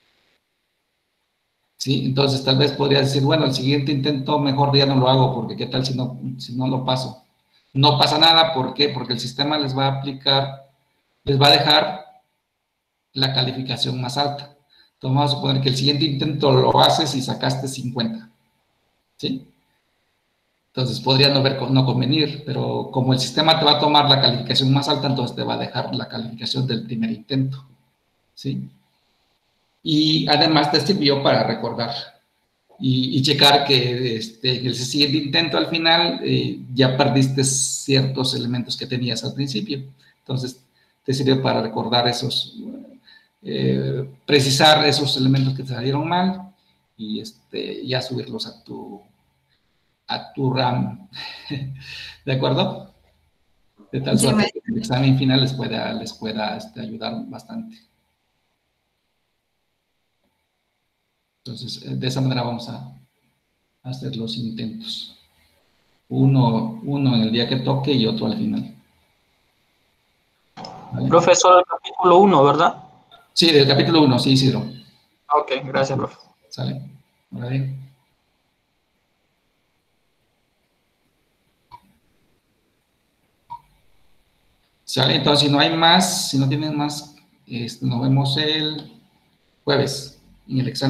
¿sí? Entonces tal vez podrías decir, bueno, el siguiente intento mejor ya no lo hago, porque qué tal si no lo paso. No pasa nada, ¿por qué? Porque el sistema les va a dejar la calificación más alta. Entonces vamos a suponer que el siguiente intento lo haces y sacaste 50, ¿sí? Entonces podría no convenir, pero como el sistema te va a tomar la calificación más alta, entonces te va a dejar la calificación del primer intento, ¿sí? Y además te sirvió para recordar y checar que el siguiente intento al final ya perdiste ciertos elementos que tenías al principio. Entonces te sirve para recordar precisar esos elementos que te salieron mal y ya subirlos a tu RAM. ¿De acuerdo? De tal Sí, suerte que el examen final les pueda ayudar bastante. Entonces, de esa manera vamos a hacer los intentos. Uno en el día que toque y otro al final. ¿Vale? Profesor, el capítulo 1, ¿verdad? Sí, del capítulo 1, sí, Isidro. Ok, gracias, profe. ¿Sale? Ahora bien. ¿Sale? Entonces, si no hay más, si no tienen más, nos vemos el jueves en el examen.